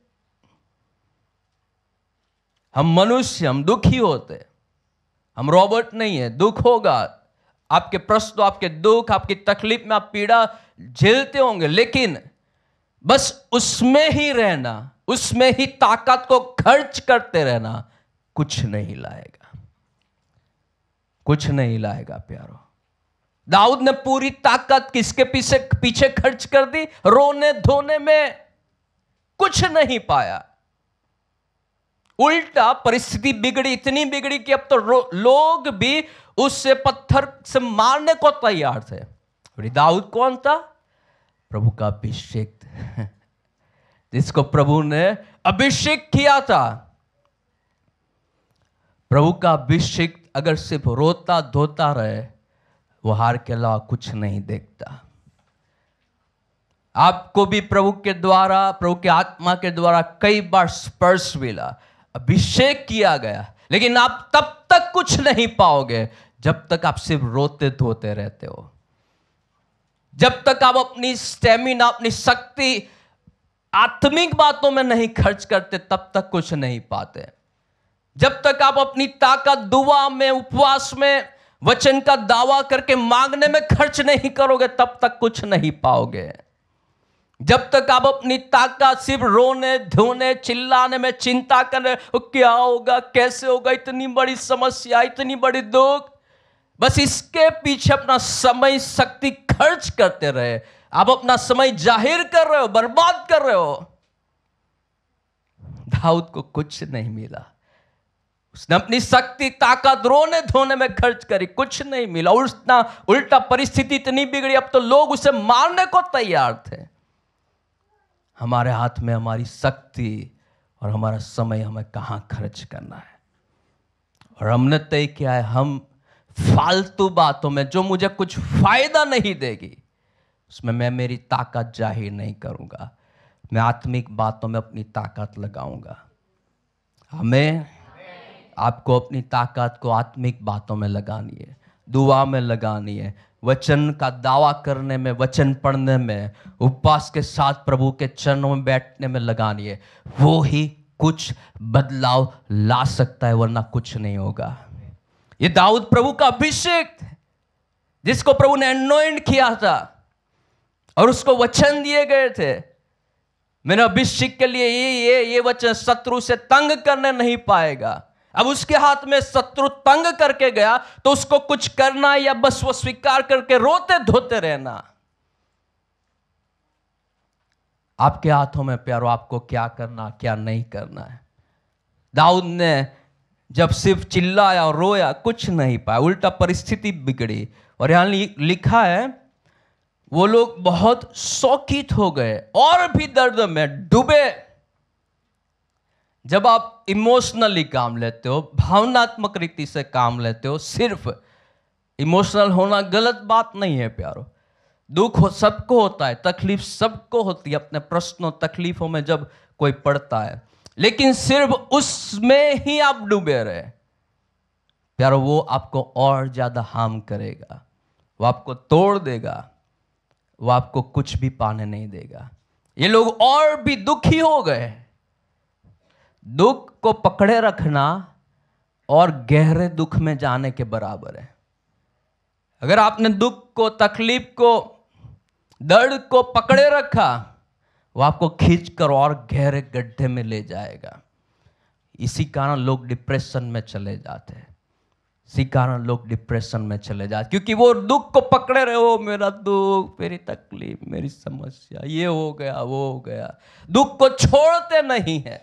Speaker 1: हम मनुष्य, हम दुखी होते, हम रॉबर्ट नहीं है। दुख होगा, आपके प्रश्न, आपके दुख, आपकी तकलीफ में आप पीड़ा झेलते होंगे, लेकिन बस उसमें ही रहना, उसमें ही ताकत को खर्च करते रहना कुछ नहीं लाएगा, कुछ नहीं लाएगा प्यारो। दाऊद ने पूरी ताकत किसके पीछे पीछे खर्च कर दी? रोने धोने में। कुछ नहीं पाया, उल्टा परिस्थिति बिगड़ी, इतनी बिगड़ी कि अब तो लोग भी उससे पत्थर से मारने को तैयार थे। और दाऊद कौन था? प्रभु का अभिषेक, जिसको प्रभु ने अभिषेक किया था। प्रभु का अभिषेक अगर सिर्फ रोता धोता रहे, वो हार के अलावा कुछ नहीं देखता। आपको भी प्रभु के द्वारा, प्रभु के आत्मा के द्वारा कई बार स्पर्श मिला, अभिषेक किया गया, लेकिन आप तब तक कुछ नहीं पाओगे जब तक आप सिर्फ रोते धोते रहते हो। जब तक आप अपनी स्टेमिना, अपनी शक्ति आत्मिक बातों में नहीं खर्च करते, तब तक कुछ नहीं पाते। जब तक आप अपनी ताकत दुआ में, उपवास में, वचन का दावा करके मांगने में खर्च नहीं करोगे, तब तक कुछ नहीं पाओगे। जब तक आप अपनी ताकत सिर्फ रोने धोने चिल्लाने में, चिंता करने, क्या होगा, कैसे होगा, इतनी बड़ी समस्या, इतनी बड़ी दुख, बस इसके पीछे अपना समय शक्ति खर्च करते रहे, आप अपना समय जाहिर कर रहे हो, बर्बाद कर रहे हो। दाऊद को कुछ नहीं मिला, उसने अपनी शक्ति ताकत रोने धोने में खर्च करी, कुछ नहीं मिला। उल्टा उल्टा परिस्थिति इतनी बिगड़ी, अब तो लोग उसे मारने को तैयार थे। हमारे हाथ में हमारी शक्ति और हमारा समय हमें कहाँ खर्च करना है। और हमने तय किया है, हम फालतू बातों में जो मुझे कुछ फायदा नहीं देगी उसमें मैं मेरी ताकत जाहिर नहीं करूंगा। मैं आत्मिक बातों में अपनी ताकत लगाऊंगा। हमें आपको अपनी ताकत को आत्मिक बातों में लगानी है, दुआ में लगानी है, वचन का दावा करने में, वचन पढ़ने में, उपवास के साथ प्रभु के चरणों में बैठने में लगानी है। वो ही कुछ बदलाव ला सकता है, वरना कुछ नहीं होगा। ये दाऊद प्रभु का अभिषेक जिसको प्रभु ने अनॉइंट किया था और उसको वचन दिए गए थे, मैंने अभिषेक के लिए ये ये ये वचन शत्रु से तंग करने नहीं पाएगा। अब उसके हाथ में शत्रु तंग करके गया तो उसको कुछ करना या बस वो स्वीकार करके रोते धोते रहना। आपके हाथों में प्यारो, आपको क्या करना क्या नहीं करना है। दाऊद ने जब सिर्फ चिल्लाया और रोया कुछ नहीं पाया, उल्टा परिस्थिति बिगड़ी। और यहां लिखा है वो लोग बहुत शोकित हो गए और भी दर्द में डूबे। जब आप इमोशनली काम लेते हो, भावनात्मक रीति से काम लेते हो, सिर्फ इमोशनल होना गलत बात नहीं है प्यारो। दुख हो सबको होता है, तकलीफ सबको होती है, अपने प्रश्नों तकलीफों में जब कोई पड़ता है, लेकिन सिर्फ उसमें ही आप डूबे रहे प्यारो, वो आपको और ज्यादा हार्म करेगा, वो आपको तोड़ देगा, वो आपको कुछ भी पाने नहीं देगा। ये लोग और भी दुखी हो गए। दुख को पकड़े रखना और गहरे दुख में जाने के बराबर है। अगर आपने दुख को, तकलीफ को, दर्द को पकड़े रखा, वो आपको खींचकर और गहरे गड्ढे में ले जाएगा। इसी कारण लोग डिप्रेशन में चले जाते हैं, इसी कारण लोग डिप्रेशन में चले जाते, क्योंकि वो दुख को पकड़े रहे हो। मेरा दुख, मेरी तकलीफ, मेरी समस्या, ये हो गया, वो हो गया, दुख को छोड़ते नहीं है।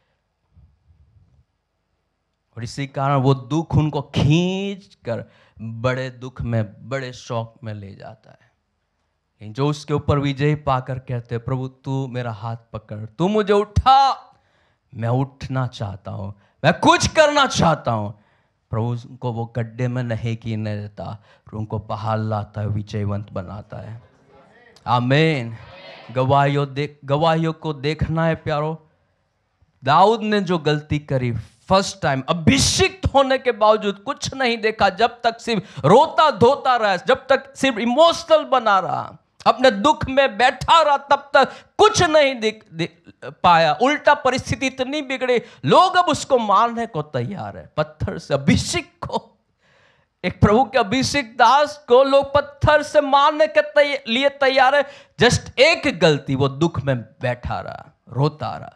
Speaker 1: और इसी कारण वो दुख उनको खींच कर बड़े दुख में, बड़े शौक में ले जाता है। जो उसके ऊपर विजय पाकर कहते हैं, प्रभु तू मेरा हाथ पकड़, तू मुझे उठा, मैं उठना चाहता हूं, मैं कुछ करना चाहता हूं। प्रभु उनको वो गड्ढे में नहीं कीने देता, उनको बाहर लाता है, विजयवंत बनाता है। आमीन। गवाहियों देख गवाहियों को देखना है प्यारो। दाऊद ने जो गलती करी, फर्स्ट टाइम अभिषिक्त होने के बावजूद कुछ नहीं देखा, जब तक सिर्फ रोता धोता रहा, जब तक सिर्फ इमोशनल बना रहा, अपने दुख में बैठा रहा, तब तक कुछ नहीं दिख, दिख पाया। उल्टा परिस्थिति इतनी बिगड़ी, लोग अब उसको मारने को तैयार है, पत्थर से। अभिषेक को, एक प्रभु के अभिषेक दास को लोग पत्थर से मारने के तै, लिए तैयार है। जस्ट एक गलती, वो दुख में बैठा रहा, रोता रहा।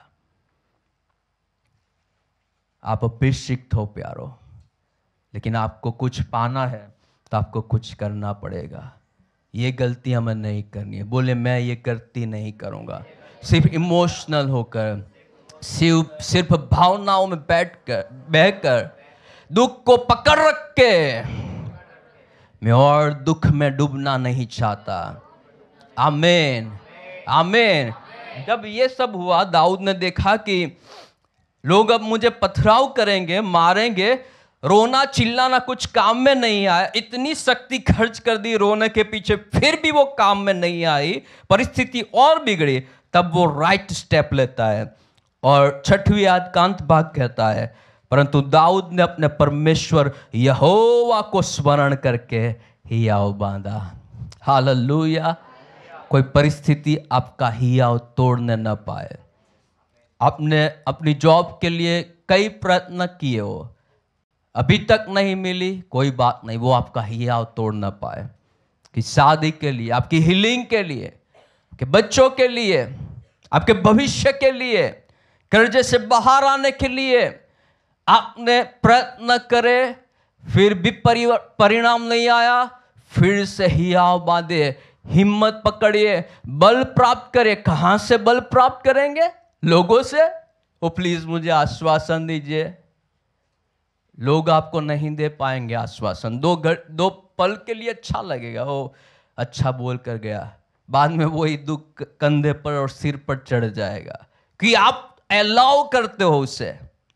Speaker 1: आप अभिषिक्त हो प्यारो, लेकिन आपको कुछ पाना है तो आपको कुछ करना पड़ेगा। ये गलती हमें नहीं करनी है। बोले मैं ये गलती नहीं करूंगा। सिर्फ इमोशनल होकर, सिर्फ सिर्फ भावनाओं में बैठकर बहकर, दुख को पकड़ रख के मैं और दुख में डूबना नहीं चाहता। आमीन, आमीन। जब ये सब हुआ, दाऊद ने देखा कि लोग अब मुझे पथराव करेंगे, मारेंगे, रोना चिल्लाना कुछ काम में नहीं आया। इतनी शक्ति खर्च कर दी रोने के पीछे, फिर भी वो काम में नहीं आई, परिस्थिति और बिगड़ी। तब वो राइट स्टेप लेता है और छठवीं आयत का अंत भाग कहता है, परंतु दाऊद ने अपने परमेश्वर यहोवा को स्मरण करके हियाव बांधा। हालेलुया। कोई परिस्थिति आपका हियाव तोड़ने न पाए। आपने अपनी जॉब के लिए कई प्रयत्न किए हो, अभी तक नहीं मिली, कोई बात नहीं, वो आपका हियाव तोड़ न पाए। कि शादी के लिए, आपकी हीलिंग के लिए, आपके बच्चों के लिए, आपके भविष्य के लिए, कर्जे से बाहर आने के लिए आपने प्रयत्न करे, फिर भी परिणाम नहीं आया, फिर से हियाव बांधे, हिम्मत पकड़िए, बल प्राप्त करिए। कहां से बल प्राप्त करेंगे? लोगों से। वो प्लीज मुझे आश्वासन दीजिए, लोग आपको नहीं दे पाएंगे आश्वासन। दो घर दो पल के लिए अच्छा लगेगा, ओ अच्छा बोल कर गया, बाद में वही दुख कंधे पर और सिर पर चढ़ जाएगा कि आप अलाउ करते हो उसे।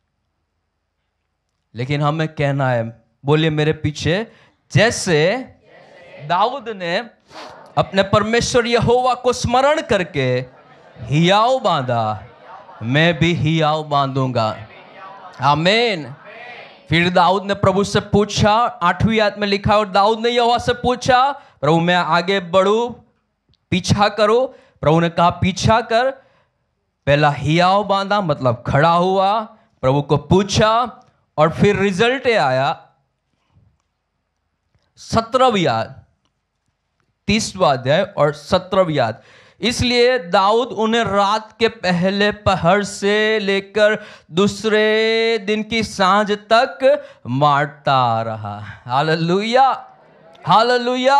Speaker 1: लेकिन हमें कहना है, बोलिए मेरे पीछे, जैसे दाऊद ने अपने परमेश्वर यहोवा को स्मरण करके हियाव बांधा, मैं भी हियाव बांधूंगा। आमीन। फिर दाऊद ने प्रभु से पूछा, आठवीं आयत में लिखा है, और दाऊद ने यहोवा से पूछा, प्रभु मैं आगे बढ़ूं, पीछा करो। प्रभु ने कहा पीछा कर। पहला हियाव बांधा मतलब खड़ा हुआ, प्रभु को पूछा, और फिर रिजल्ट आया। सत्रहवीं आयत, तीसवां अध्याय और सत्रहवीं आयत। इसलिए दाऊद उन्हें रात के पहले पहर से लेकर दूसरे दिन की सांझ तक मारता रहा। Hallelujah, hallelujah.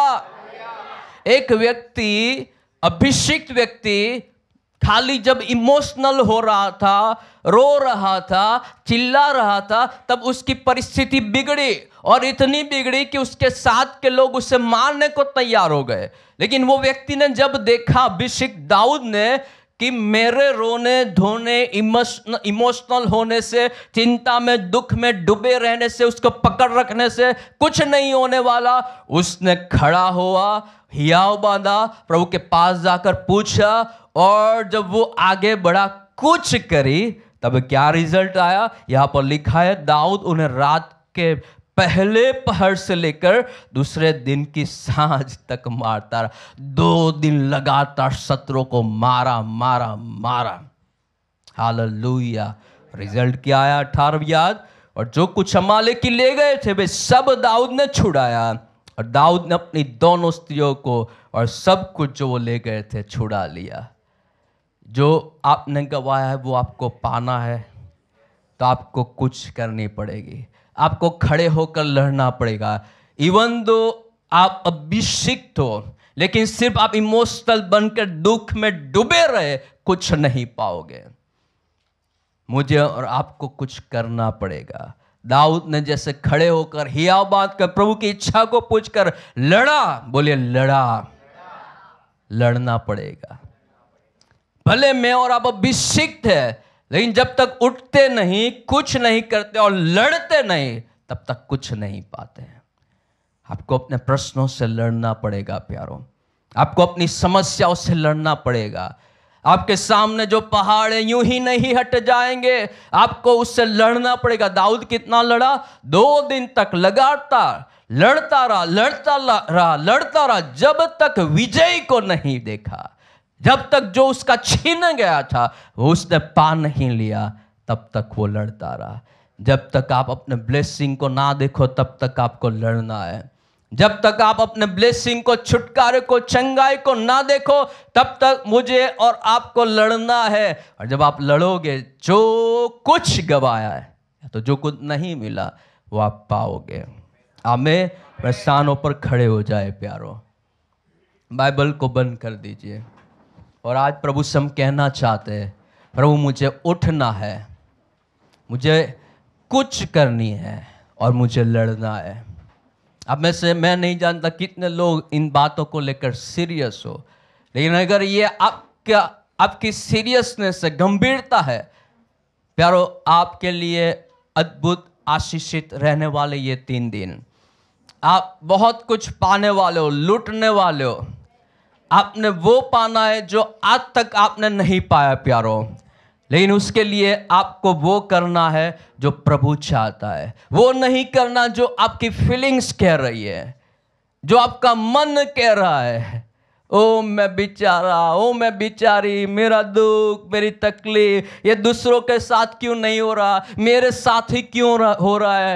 Speaker 1: एक व्यक्ति, अभिषिक्त व्यक्ति, खाली जब इमोशनल हो रहा था, रो रहा था, चिल्ला रहा था, तब उसकी परिस्थिति बिगड़ी, और इतनी बिगड़ी कि उसके साथ के लोग उसे मारने को तैयार हो गए। लेकिन वो व्यक्ति ने जब देखा, अभिषिक्त दाऊद ने, कि मेरे रोने धोने, इमोशनल होने से, चिंता में, दुख में डूबे रहने से, उसको पकड़ रखने से कुछ नहीं होने वाला, उसने खड़ा हुआ, हियाव बांधा, प्रभु के पास जाकर पूछा, और जब वो आगे बढ़ा, कुछ करी, तब क्या रिजल्ट आया? यहां पर लिखा है, दाऊद उन्हें रात के पहले पहर से लेकर दूसरे दिन की सांझ तक मारता रहा। दो दिन लगातार शत्रु को मारा मारा मारा। हालेलुया। रिजल्ट क्या आया? अठारहवीं आयत, और जो कुछ अमालेकी ले गए थे वे सब दाऊद ने छुड़ाया, और दाऊद ने अपनी दोनों स्त्रियों को और सब कुछ जो वो ले गए थे छुड़ा लिया। जो आपने गवाया है वो आपको पाना है, तो आपको कुछ करनी पड़ेगी, आपको खड़े होकर लड़ना पड़ेगा। इवन दो आप अभिषिक्त हो, लेकिन सिर्फ आप इमोशनल बनकर दुख में डूबे रहे, कुछ नहीं पाओगे। मुझे और आपको कुछ करना पड़ेगा। दाऊद ने जैसे खड़े होकर हियाव बात कर प्रभु की इच्छा को पूछकर लड़ा। बोलिए लड़ा, लड़ना पड़ेगा। भले मैं और आप अभिषिक्त है, लेकिन जब तक उठते नहीं, कुछ नहीं करते और लड़ते नहीं, तब तक कुछ नहीं पाते हैं। आपको अपने प्रश्नों से लड़ना पड़ेगा प्यारों, आपको अपनी समस्याओं से लड़ना पड़ेगा। आपके सामने जो पहाड़ है यूं ही नहीं हट जाएंगे, आपको उससे लड़ना पड़ेगा। दाऊद कितना लड़ा? दो दिन तक लगातार लड़ता रहा, लड़ता रहा, लड़ता रहा, जब तक विजय को नहीं देखा, जब तक जो उसका छीन गया था वो उसने पा नहीं लिया, तब तक वो लड़ता रहा। जब तक आप अपने ब्लेसिंग को ना देखो, तब तक आपको लड़ना है। जब तक आप अपने ब्लेसिंग को, छुटकारे को, चंगाई को ना देखो, तब तक मुझे और आपको लड़ना है। और जब आप लड़ोगे, जो कुछ गवाया है, तो जो कुछ नहीं मिला, वो आप पाओगे। आमीन। स्थानों पर खड़े हो जाए प्यारों, बाइबल को बंद कर दीजिए, और आज प्रभु से हम कहना चाहते हैं, प्रभु मुझे उठना है, मुझे कुछ करनी है, और मुझे लड़ना है। अब में से मैं नहीं जानता कितने लोग इन बातों को लेकर सीरियस हो, लेकिन अगर ये आपका आपकी सीरियसनेस से, गंभीरता है प्यारो, आपके लिए अद्भुत आशीषित रहने वाले ये तीन दिन। आप बहुत कुछ पाने वाले हो, लूटने वाले हो। आपने वो पाना है जो आज तक आपने नहीं पाया प्यारो, लेकिन उसके लिए आपको वो करना है जो प्रभु चाहता है। वो नहीं करना जो आपकी फीलिंग्स कह रही है, जो आपका मन कह रहा है। ओ मैं बेचारा, ओ मैं बेचारी, मेरा दुख, मेरी तकलीफ, ये दूसरों के साथ क्यों नहीं हो रहा, मेरे साथ ही क्यों हो रहा है।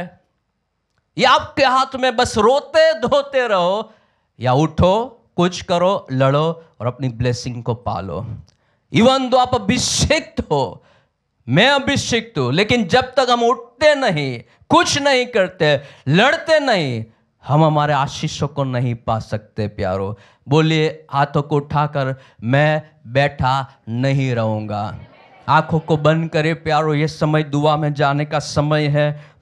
Speaker 1: ये आपके हाथ में, बस रोते धोते रहो, या उठो, कुछ करो, लड़ो और अपनी ब्लेसिंग को पालो। इवन दो आप अभिषिक्त हो, मैं अभिषिक्त हूं, लेकिन जब तक हम उठते नहीं, कुछ नहीं करते, लड़ते नहीं, हम हमारे आशीषों को नहीं पा सकते प्यारो। बोलिए हाथों को उठाकर, मैं बैठा नहीं रहूंगा। आंखों को बंद करे प्यारो, ये समय दुआ में जाने का समय है।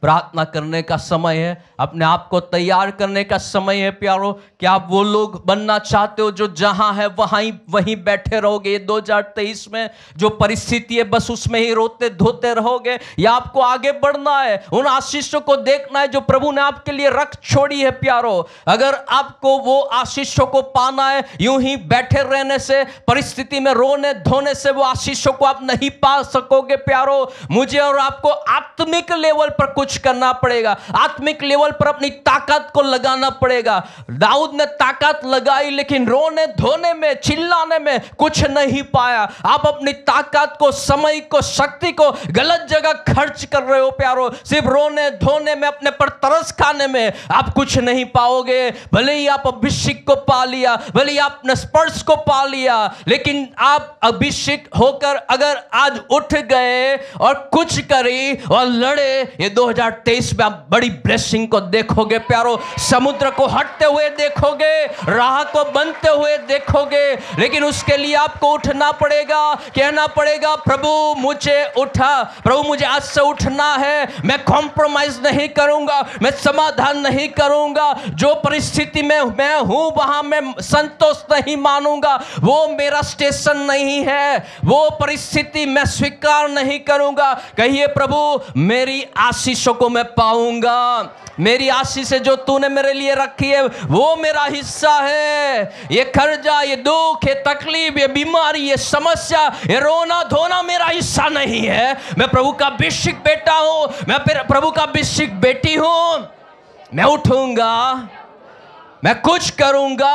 Speaker 1: प्रार्थना करने का समय है, अपने आप को तैयार करने का समय है प्यारो। क्या आप वो लोग बनना चाहते हो जो जहां है वहीं वहीं बैठे रहोगे दो हज़ार तेईस में? जो परिस्थिति है बस उसमें ही रोते धोते रहोगे, या आपको आगे बढ़ना है, उन आशीषों को देखना है जो प्रभु ने आपके लिए रख छोड़ी है प्यारो? अगर आपको वो आशीषों को पाना है, यूं ही बैठे रहने से, परिस्थिति में रोने धोने से वो आशीषों को आप नहीं पा सकोगे प्यारो। मुझे और आपको आत्मिक लेवल पर कुछ करना पड़ेगा, आत्मिक लेवल पर अपनी ताकत को लगाना पड़ेगा। दाऊद ने ताकत लगाई लेकिन रोने धोने में, चिल्लाने में कुछ नहीं पाया। आप अपनी ताकत को, समय को, शक्ति को गलत जगह खर्च कर रहे हो प्यारो। सिर्फ रोने धोने में, अपने पर तरस खाने में आप कुछ नहीं पाओगे। भले ही आप अभिषेक को पा लिया, भले ही आपने स्पर्श को पा लिया, लेकिन आप अभिषेक होकर अगर आज उठ गए और कुछ करी और लड़े, ये दो हज़ार तेईस में आप बड़ी ब्लेसिंग को देखोगे प्यारो। समुद्र को हटते हुए देखोगे, राह को बनते हुए देखोगे, लेकिन उसके लिए आपको उठना पड़ेगा, कहना पड़ेगा प्रभु मुझे उठा, प्रभु मुझे आज से उठना है। मैं कॉम्प्रोमाइज नहीं करूंगा, मैं समाधान नहीं करूंगा। जो परिस्थिति में मैं हूं वहां मैं संतोष नहीं मानूंगा, वो मेरा स्टेशन नहीं है, वो परिस्थिति मैं स्वीकार नहीं करूंगा। कहिए प्रभु मेरी आशीषों को मैं पाऊंगा, मेरी आशीष जो तूने मेरे लिए रखी है वो मेरा हिस्सा है। ये कर्जा, ये दुख, ये तकलीफ, ये बीमारी, ये समस्या, ये रोना धोना मेरा हिस्सा नहीं है। मैं प्रभु का अभिषेक बेटा हूं, मैं प्रभु का अभिषेक बेटी हूं। मैं उठूंगा, मैं कुछ करूंगा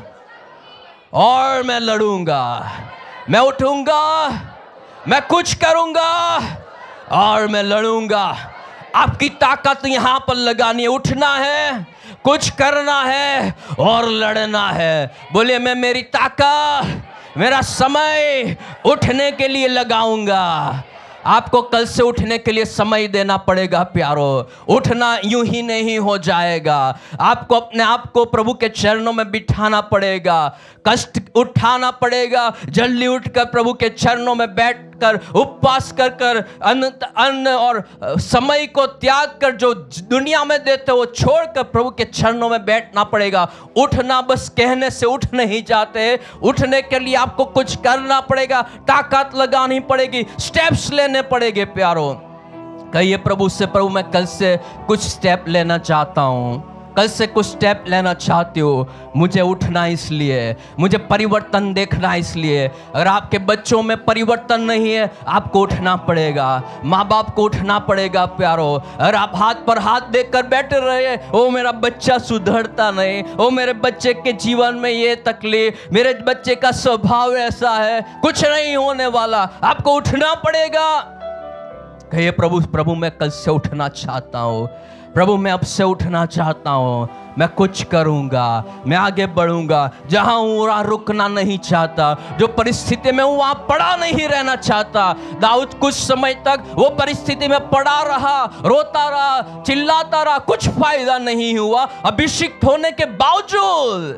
Speaker 1: और मैं लड़ूंगा। मैं उठूंगा, मैं कुछ करूंगा और मैं लड़ूंगा। आपकी ताकत यहां पर लगानी है, उठना है, कुछ करना है और लड़ना है। बोले मैं मेरी ताकत, मेरा समय उठने के लिए लगाऊंगा। आपको कल से उठने के लिए समय देना पड़ेगा प्यारो। उठना यूं ही नहीं हो जाएगा, आपको अपने आप को प्रभु के चरणों में बिठाना पड़ेगा, कष्ट उठाना पड़ेगा, जल्दी उठकर प्रभु के चरणों में बैठकर उपवास कर कर अन्न अन्न और समय को त्याग कर जो दुनिया में देते वो छोड़कर प्रभु के चरणों में बैठना पड़ेगा। उठना बस कहने से उठ नहीं जाते, उठने के लिए आपको कुछ करना पड़ेगा, ताकत लगानी पड़ेगी, स्टेप्स लेने पड़ेंगे प्यारो। कहिए प्रभु से, प्रभु मैं कल से कुछ स्टेप लेना चाहता हूँ, कल से कुछ स्टेप लेना चाहती हो। मुझे उठना इसलिए, मुझे परिवर्तन देखना इसलिए। अगर आपके बच्चों में परिवर्तन नहीं है, आपको उठना पड़ेगा, माँ बाप को उठना पड़ेगा प्यारो। अगर आप हाथ पर हाथ देकर बैठे रहे, ओ मेरा बच्चा सुधरता नहीं, ओ मेरे बच्चे के जीवन में ये तकलीफ, मेरे बच्चे का स्वभाव ऐसा है, कुछ नहीं होने वाला, आपको उठना पड़ेगा। कहिए प्रभु, प्रभु मैं कल से उठना चाहता हूँ, प्रभु मैं अब से उठना चाहता हूँ, मैं कुछ करूँगा, मैं आगे बढ़ूँगा। जहाँ हूँ वहाँ रुकना नहीं चाहता, जो परिस्थिति में हूँ वहाँ पड़ा नहीं रहना चाहता। दाऊद कुछ समय तक वो परिस्थिति में पड़ा रहा, रोता रहा, चिल्लाता रहा, कुछ फायदा नहीं हुआ। अभिषिक्त होने के बावजूद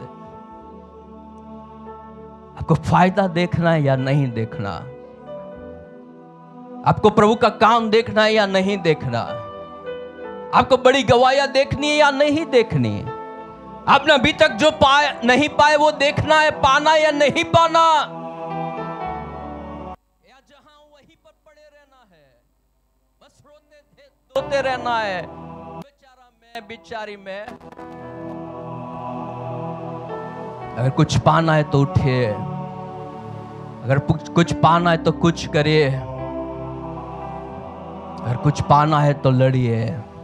Speaker 1: आपको फायदा देखना है या नहीं देखना, आपको प्रभु का काम देखना है या नहीं देखना, आपको बड़ी गवाहियां देखनी है या नहीं देखनी, आपने अभी तक जो पाए नहीं पाए वो देखना है, पाना या नहीं पाना, या जहां वहीं पर पड़े रहना है, बस रोते धोते रहना है। बेचारा मैं, बेचारी मैं। अगर कुछ पाना है तो उठिए, अगर कुछ पाना है तो कुछ करिए, अगर कुछ पाना है तो लड़िए।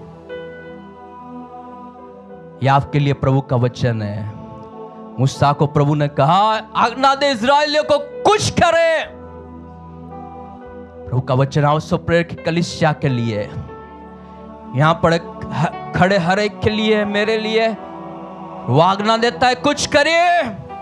Speaker 1: यह आपके लिए प्रभु का वचन है। मूसा को प्रभु ने कहा आज्ञा दे इस्राएलियों को कुछ करे। प्रभु का वचन आवश्यक प्रेरित की कलीसिया के लिए, यहां पर खड़े हर एक के लिए, मेरे लिए वो आज्ञा देता है कुछ करिए।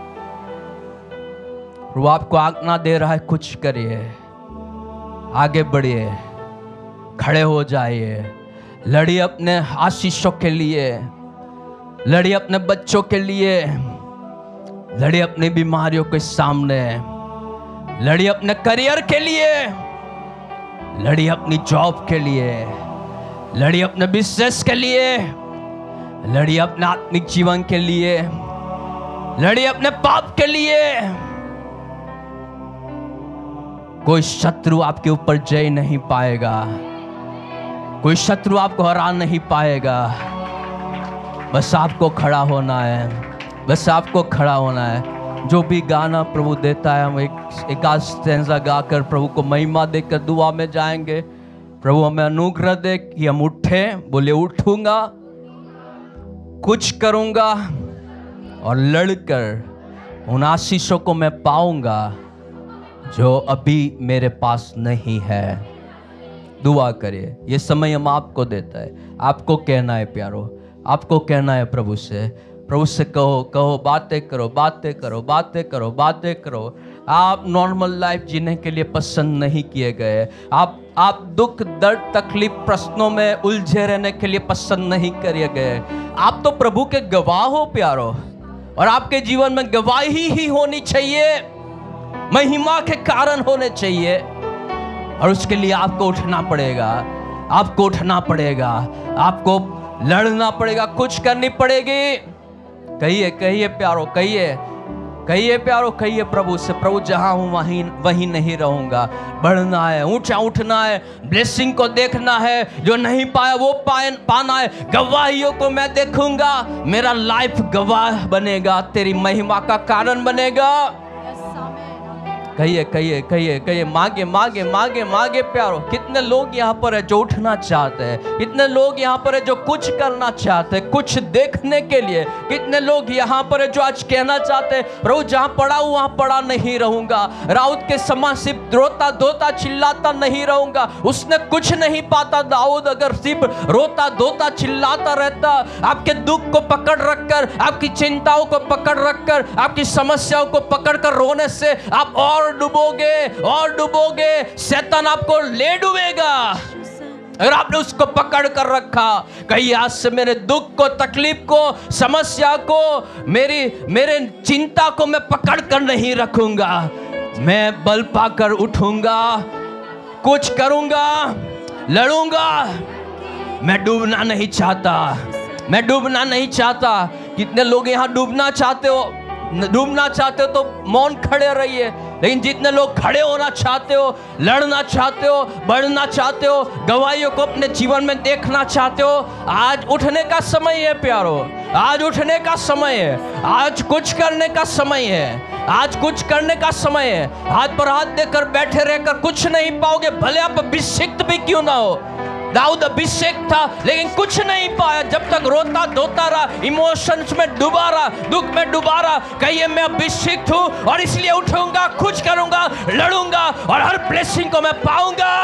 Speaker 1: वो आपको आज्ञा दे रहा है कुछ करिए, आगे बढ़िए, खड़े हो जाइए, लड़िए अपने आशीषों के लिए, लड़िए अपने बच्चों के लिए, लड़िए अपनी बीमारियों के सामने, लड़िए अपने करियर के लिए, लड़िए अपनी जॉब के लिए, लड़िए अपने बिजनेस के लिए, लड़िए अपने आत्मिक जीवन के लिए, लड़िए अपने पाप के लिए। कोई शत्रु आपके ऊपर जय नहीं पाएगा, कोई शत्रु आपको हरा नहीं पाएगा। बस आपको खड़ा होना है, बस आपको खड़ा होना है। जो भी गाना प्रभु देता है, हम एक एक आध स्टैंजा गाकर प्रभु को महिमा देकर दुआ में जाएंगे। प्रभु हमें अनुग्रह दे कि हम उठे, बोले उठूंगा, कुछ करूंगा और लड़कर उन आशीषों को मैं पाऊंगा जो अभी मेरे पास नहीं है। दुआ करिए, ये समय हम आपको देता है। आपको कहना है प्यारो, आपको कहना है प्रभु से, प्रभु से कहो कहो बातें करो, बातें करो, बातें करो, बातें करो। आप नॉर्मल लाइफ जीने के लिए पसंद नहीं किए गए। आप आप दुख दर्द तकलीफ प्रश्नों में उलझे रहने के लिए पसंद नहीं किए गए। आप तो प्रभु के गवाह हो प्यारो, और आपके जीवन में गवाही ही होनी चाहिए, महिमा के कारण होने चाहिए। और उसके लिए आपको उठना पड़ेगा, आपको उठना पड़ेगा, आपको लड़ना पड़ेगा, कुछ करनी पड़ेगी। कहिए कहिए प्यारो, कहिए कहिए प्यारो, कहिए प्रभु से, प्रभु जहां हूं वहीं वहीं नहीं रहूंगा। बढ़ना है, ऊंचा उठना है, ब्लेसिंग को देखना है, जो नहीं पाया वो पाए पाना है। गवाहियों को मैं देखूंगा, मेरा लाइफ गवाह बनेगा, तेरी महिमा का कारण बनेगा। कहिए कहिए कहिए कहिए, मांगे मांगे मांगे मांगे प्यारो। कितने लोग यहाँ पर है जो उठना चाहते हैं, कितने लोग यहाँ पर है जो कुछ करना चाहते हैं, कुछ देखने के लिए। कितने लोग यहाँ पर है जो आज कहना चाहते हैं, प्रभु जहाँ पड़ा हूँ वहाँ पड़ा नहीं रहूंगा, राउत के समान सिर्फ रोता धोता चिल्लाता नहीं रहूंगा। उसने कुछ नहीं पाता दाऊद अगर सिर्फ रोता धोता चिल्लाता रहता। आपके दुख को पकड़ रखकर, आपकी चिंताओं को पकड़ रखकर, आपकी समस्याओं को पकड़ कर रोने से आप और और डूबोगे और डूबोगे, शैतान आपको ले डूबेगा। अगर आपने उसको पकड़ कर रखा, कहीं आज से मेरे दुख को, तकलीफ को, समस्या को, मेरी मेरे चिंता को मैं पकड़ कर नहीं रखूंगा। मैं बल पाकर उठूंगा, कुछ करूंगा, लड़ूंगा। मैं डूबना नहीं चाहता, मैं डूबना नहीं चाहता। कितने लोग यहाँ डूबना चाहते हो, डूबना चाहते हो तो मौन खड़े रहिए। लेकिन जितने लोग खड़े होना चाहते हो, लड़ना चाहते हो, बढ़ना चाहते हो, गवाहियों को अपने जीवन में देखना चाहते हो, आज उठने का समय है प्यारो, आज उठने का समय है, आज कुछ करने का समय है, आज कुछ करने का समय है। हाथ पर हाथ देकर बैठे रहकर कुछ नहीं पाओगे, भले आप अभिषिक्त भी क्यों ना हो। दाऊद अभिषेक था लेकिन कुछ नहीं पाया, जब तक रोता धोता रहा, इमोशंस में डूबा रहा, दुख में डूबा रहा। कहिए मैं अभिषिक्त हूँ और इसलिए उठूंगा, कुछ करूंगा, लड़ूंगा और हर ब्लेसिंग को मैं पाऊंगा।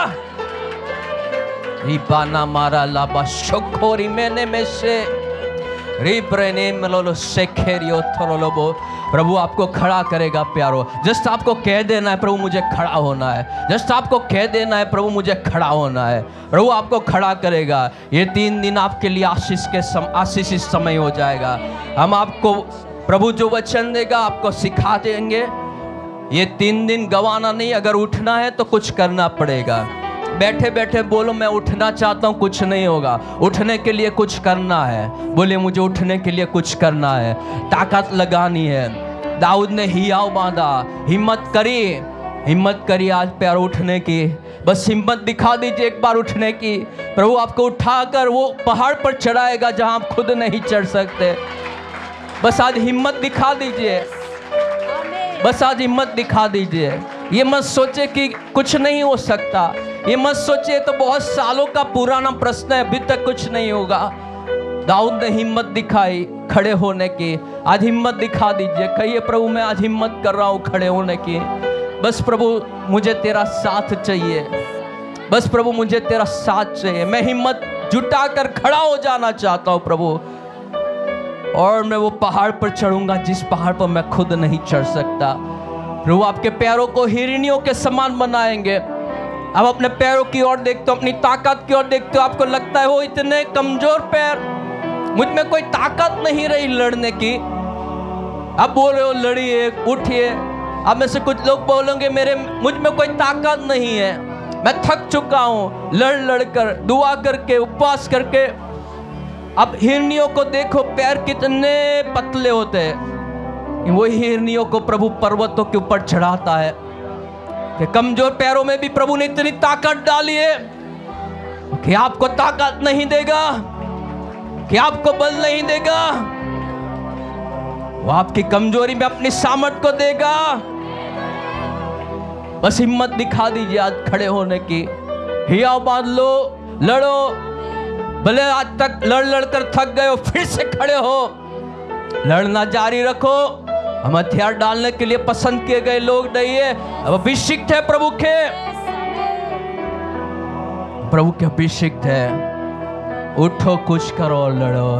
Speaker 1: रिबाना मारा लाबा शोखोरी मैंने में से रिब्रेने मलोलो शेखेरियो थोलोलोबो। प्रभु आपको खड़ा करेगा प्यारो। जस्ट आपको कह देना है प्रभु मुझे खड़ा होना है, जस्ट आपको कह देना है प्रभु मुझे खड़ा होना है। प्रभु आपको खड़ा करेगा। ये तीन दिन आपके लिए आशीष के सम, आशीषित समय हो जाएगा। हम आपको प्रभु जो वचन देगा आपको सिखा देंगे। ये तीन दिन गवाना नहीं, अगर उठना है तो कुछ करना पड़ेगा। बैठे बैठे बोलो मैं उठना चाहता हूँ, कुछ नहीं होगा। उठने के लिए कुछ करना है, बोले मुझे उठने के लिए कुछ करना है, ताकत लगानी है। दाऊद ने हियाव बांधा, हिम्मत करी, हिम्मत करी आज प्यार उठने की। बस हिम्मत दिखा दीजिए एक बार उठने की। प्रभु आपको उठाकर वो पहाड़ पर चढ़ाएगा जहाँ आप खुद नहीं चढ़ सकते। बस आज हिम्मत दिखा दीजिए, बस आज हिम्मत दिखा दीजिए। ये मत सोचे कि कुछ नहीं हो सकता, ये मत सोचिए तो बहुत सालों का पुराना प्रश्न है, अभी तक कुछ नहीं होगा। दाऊद ने हिम्मत दिखाई खड़े होने की, आज हिम्मत दिखा दीजिए। कहिए प्रभु मैं आज हिम्मत कर रहा हूँ खड़े होने की। बस प्रभु मुझे तेरा साथ चाहिए, बस प्रभु मुझे तेरा साथ चाहिए। मैं हिम्मत जुटाकर खड़ा हो जाना चाहता हूँ प्रभु, और मैं वो पहाड़ पर चढ़ूंगा जिस पहाड़ पर मैं खुद नहीं चढ़ सकता। प्रभु आपके पैरों को हिरनियों के समान बनाएंगे। आप अपने पैरों की ओर देखते हो, अपनी ताकत की ओर देखते हो, आपको लगता है वो इतने कमजोर पैर, मुझ में कोई ताकत नहीं रही लड़ने की। आप बोल रहे हो लड़िए, उठिए। आप में से कुछ लोग बोलेंगे मेरे मुझ में कोई ताकत नहीं है, मैं थक चुका हूं लड़ लड़ कर, दुआ करके, उपवास करके। अब हिरनियों को देखो, पैर कितने पतले होते हैं। वो हिरनियों को प्रभु पर्वतों के ऊपर चढ़ाता है कि कमजोर पैरों में भी प्रभु ने इतनी ताकत डाली है कि आपको ताकत नहीं देगा, कि आपको बल नहीं देगा। वो आपकी कमजोरी में अपनी सामर्थ को देगा। बस हिम्मत दिखा दीजिए आज खड़े होने की। हिया बांध लो, लड़ो। भले आज तक लड़ लड़ कर थक गए हो, फिर से खड़े हो, लड़ना जारी रखो। हम हथियार डालने के लिए पसंद किए गए लोग नहीं है, अब अभिषिक्त है प्रभु के, प्रभु के अभिषिक्त है। उठो, कुछ करो और लड़ो।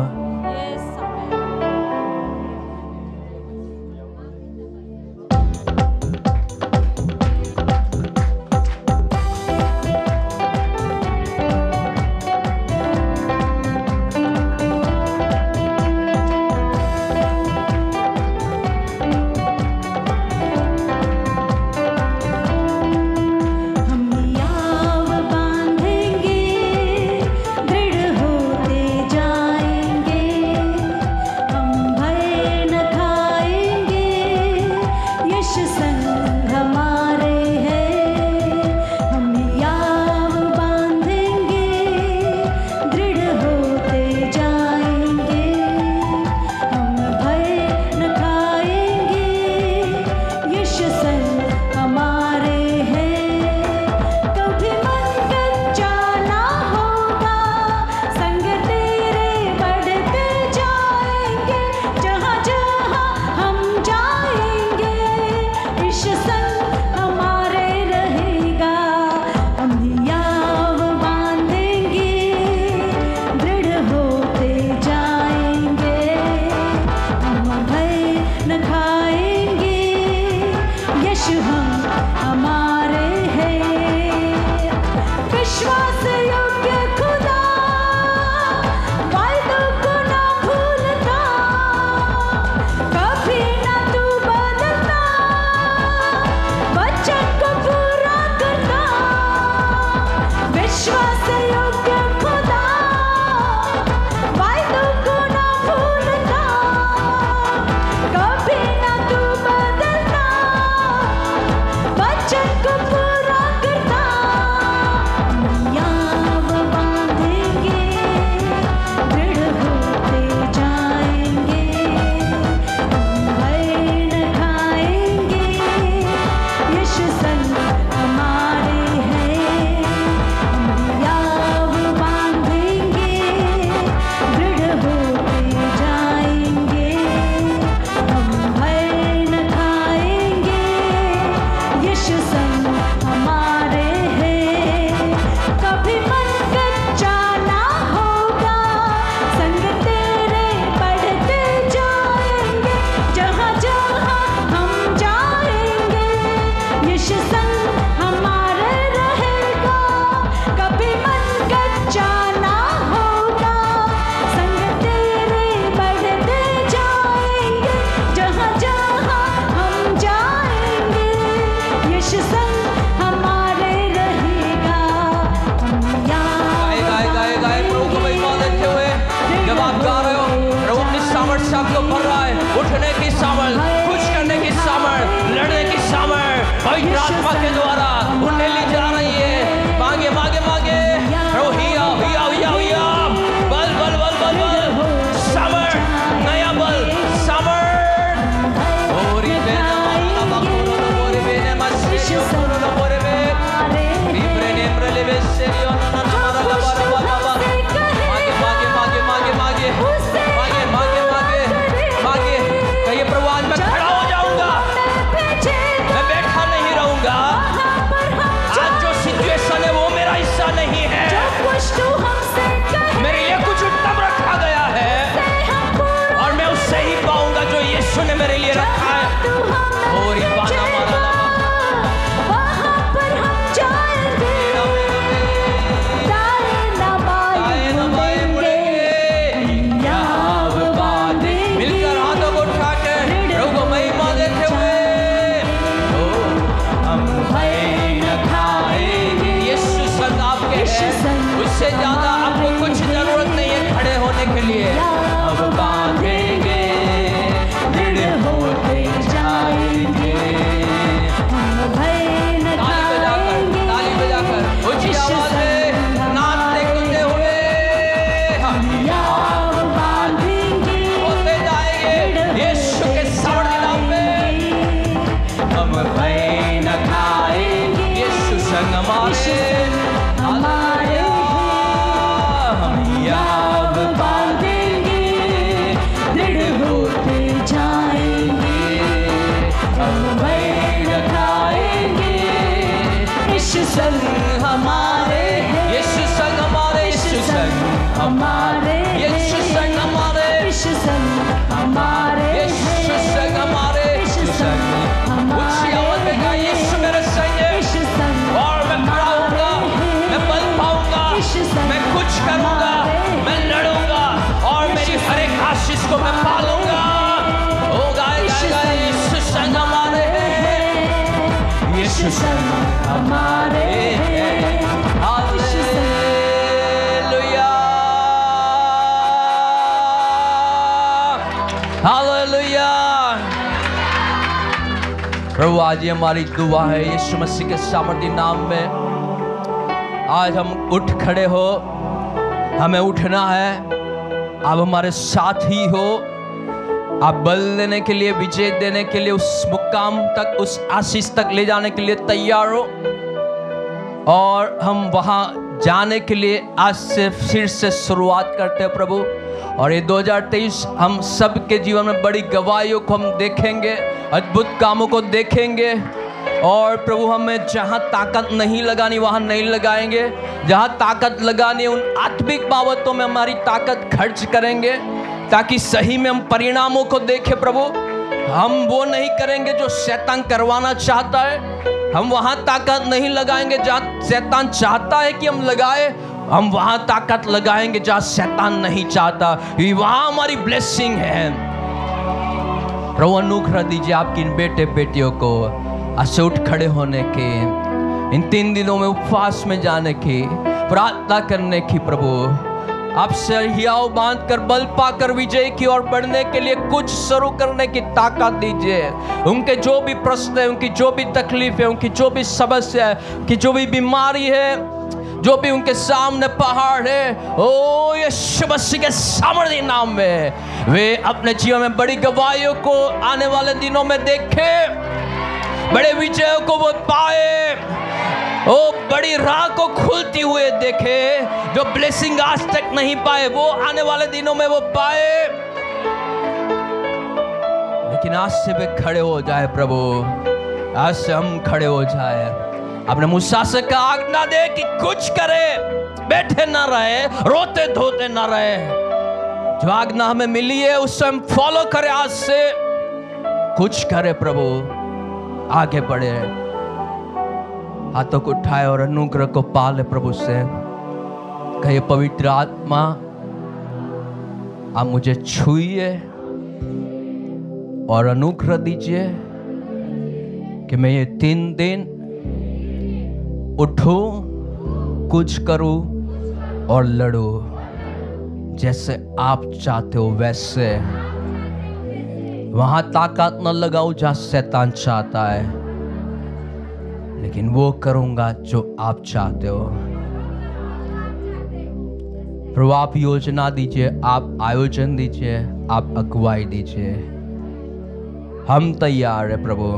Speaker 1: आत्मा के द्वारा उन्हें ली जा रही है। मांगे मांगे मांगे हिया हिया हिया हिया बल बल बल बल बल समर नया बल समर ओरी बेना माला बाकुरो नो बोरे बेने मस्सियो नो नो बोरे बे रिब्रे नेम्रे लेवे सेरियो नो नो मारा ला बारा बाबा मांगे मांगे मांगे मांगे मांगे मांगे मांगे मांगे मांगे कहिए प्रभु आज मैं खड़ा हो जाऊंगा, मैं बैठा नहीं रहूंगा। इससे ज्यादा आपको कुछ जरूरत नहीं है खड़े होने के लिए। अब बांधेंगे दृढ़ होते जाएंगे, ताली बजाकर ताली बजाकर ऊंची आवाज में नाचते कूदते हुए हम होते जाएंगे यीशु के सामर्थ्य नाम में। हम भय न खाएंगे, यीशु संग हमारे संग हमारे, यीशु संग हमारे, यीशु संग हमारे, यीशु संग हमारे, यीशु संग हमारे, यीशु संग हमारे, यीशु संग हमारे। ऊंची आवाज में गाइए, यीशु मेरे संग है और मैं खड़ा होऊंगा, मैं बल पाऊंगा, मैं कुछ करूंगा, मैं लड़ूंगा और मेरी हर एक आशीष को मैं पालूंगा। ओ गाए गाए गाए, यीशु संग हमारे, यीशु संग हमारे। Hallelujah hallelujah. प्रभु आज ये हमारी दुआ है यीशु मसीह के सामर्थ्य नाम में। आज हम उठ खड़े हो, हमें उठना है, आप हमारे साथ ही हो। आप बल देने के लिए, विजय देने के लिए, उस मुकाम तक, उस आशीष तक ले जाने के लिए तैयार हो। और हम वहाँ जाने के लिए आज से फिर से शुरुआत करते हैं प्रभु। और ये दो हज़ार तेईस हम सब के जीवन में बड़ी गवाहियों को हम देखेंगे, अद्भुत कामों को देखेंगे। और प्रभु हमें जहाँ ताकत नहीं लगानी वहाँ नहीं लगाएंगे, जहाँ ताकत लगानी है उन आत्मिक बाबतों में हमारी ताकत खर्च करेंगे ताकि सही में हम परिणामों को देखें प्रभु। हम वो नहीं करेंगे जो शैतान करवाना चाहता है, हम वहाँ ताकत नहीं लगाएंगे जहाँ शैतान चाहता है कि हम लगाए, हम वहाँ ताकत लगाएंगे जहाँ शैतान नहीं चाहता, वहाँ हमारी ब्लेसिंग है। प्रभु अनुग्रह दीजिए आपकी इन बेटे बेटियों को आज से उठ खड़े होने के, इन तीन दिनों में उपवास में जाने की, प्रार्थना करने की, प्रभु आपसे हियाव बांध कर बल पाकर विजय की ओर बढ़ने के लिए कुछ शुरू करने की ताकत दीजिए। उनके जो भी प्रश्न है, उनकी जो भी तकलीफ है, उनकी जो भी समस्या है, उनकी जो भी बीमारी है, जो भी उनके सामने पहाड़ है, ओ यीशु मसीह के सामर्थ्य नाम में वे अपने जीवन में बड़ी गवाहियों को आने वाले दिनों में देखे, बड़े विजयों को वो पाए, ओ बड़ी राह को खुलती हुए देखे। जो ब्लेसिंग आज तक नहीं पाए वो आने वाले दिनों में वो पाए। लेकिन आज से वे खड़े हो जाए प्रभु, आज से हम खड़े हो जाए। अपने मूसा से का आज्ञा दे कि कुछ करे, बैठे ना रहे, रोते धोते ना रहे। जो आज्ञा हमें मिली है उससे हम फॉलो करें, आज से कुछ करे प्रभु, आगे बढ़े, हाथों को उठाए और अनुग्रह को पाले प्रभु से। कहिए पवित्र आत्मा आप मुझे छुइए और अनुग्रह दीजिए कि मैं ये तीन दिन उठूं, कुछ करूं और लड़ूं, जैसे आप चाहते हो वैसे। वहां ताकत न लगाऊं जहां शैतान चाहता है, लेकिन वो करूंगा जो आप चाहते हो। प्रभु आप योजना दीजिए, आप आयोजन दीजिए, आप अगुवाई दीजिए। हम तैयार है प्रभु,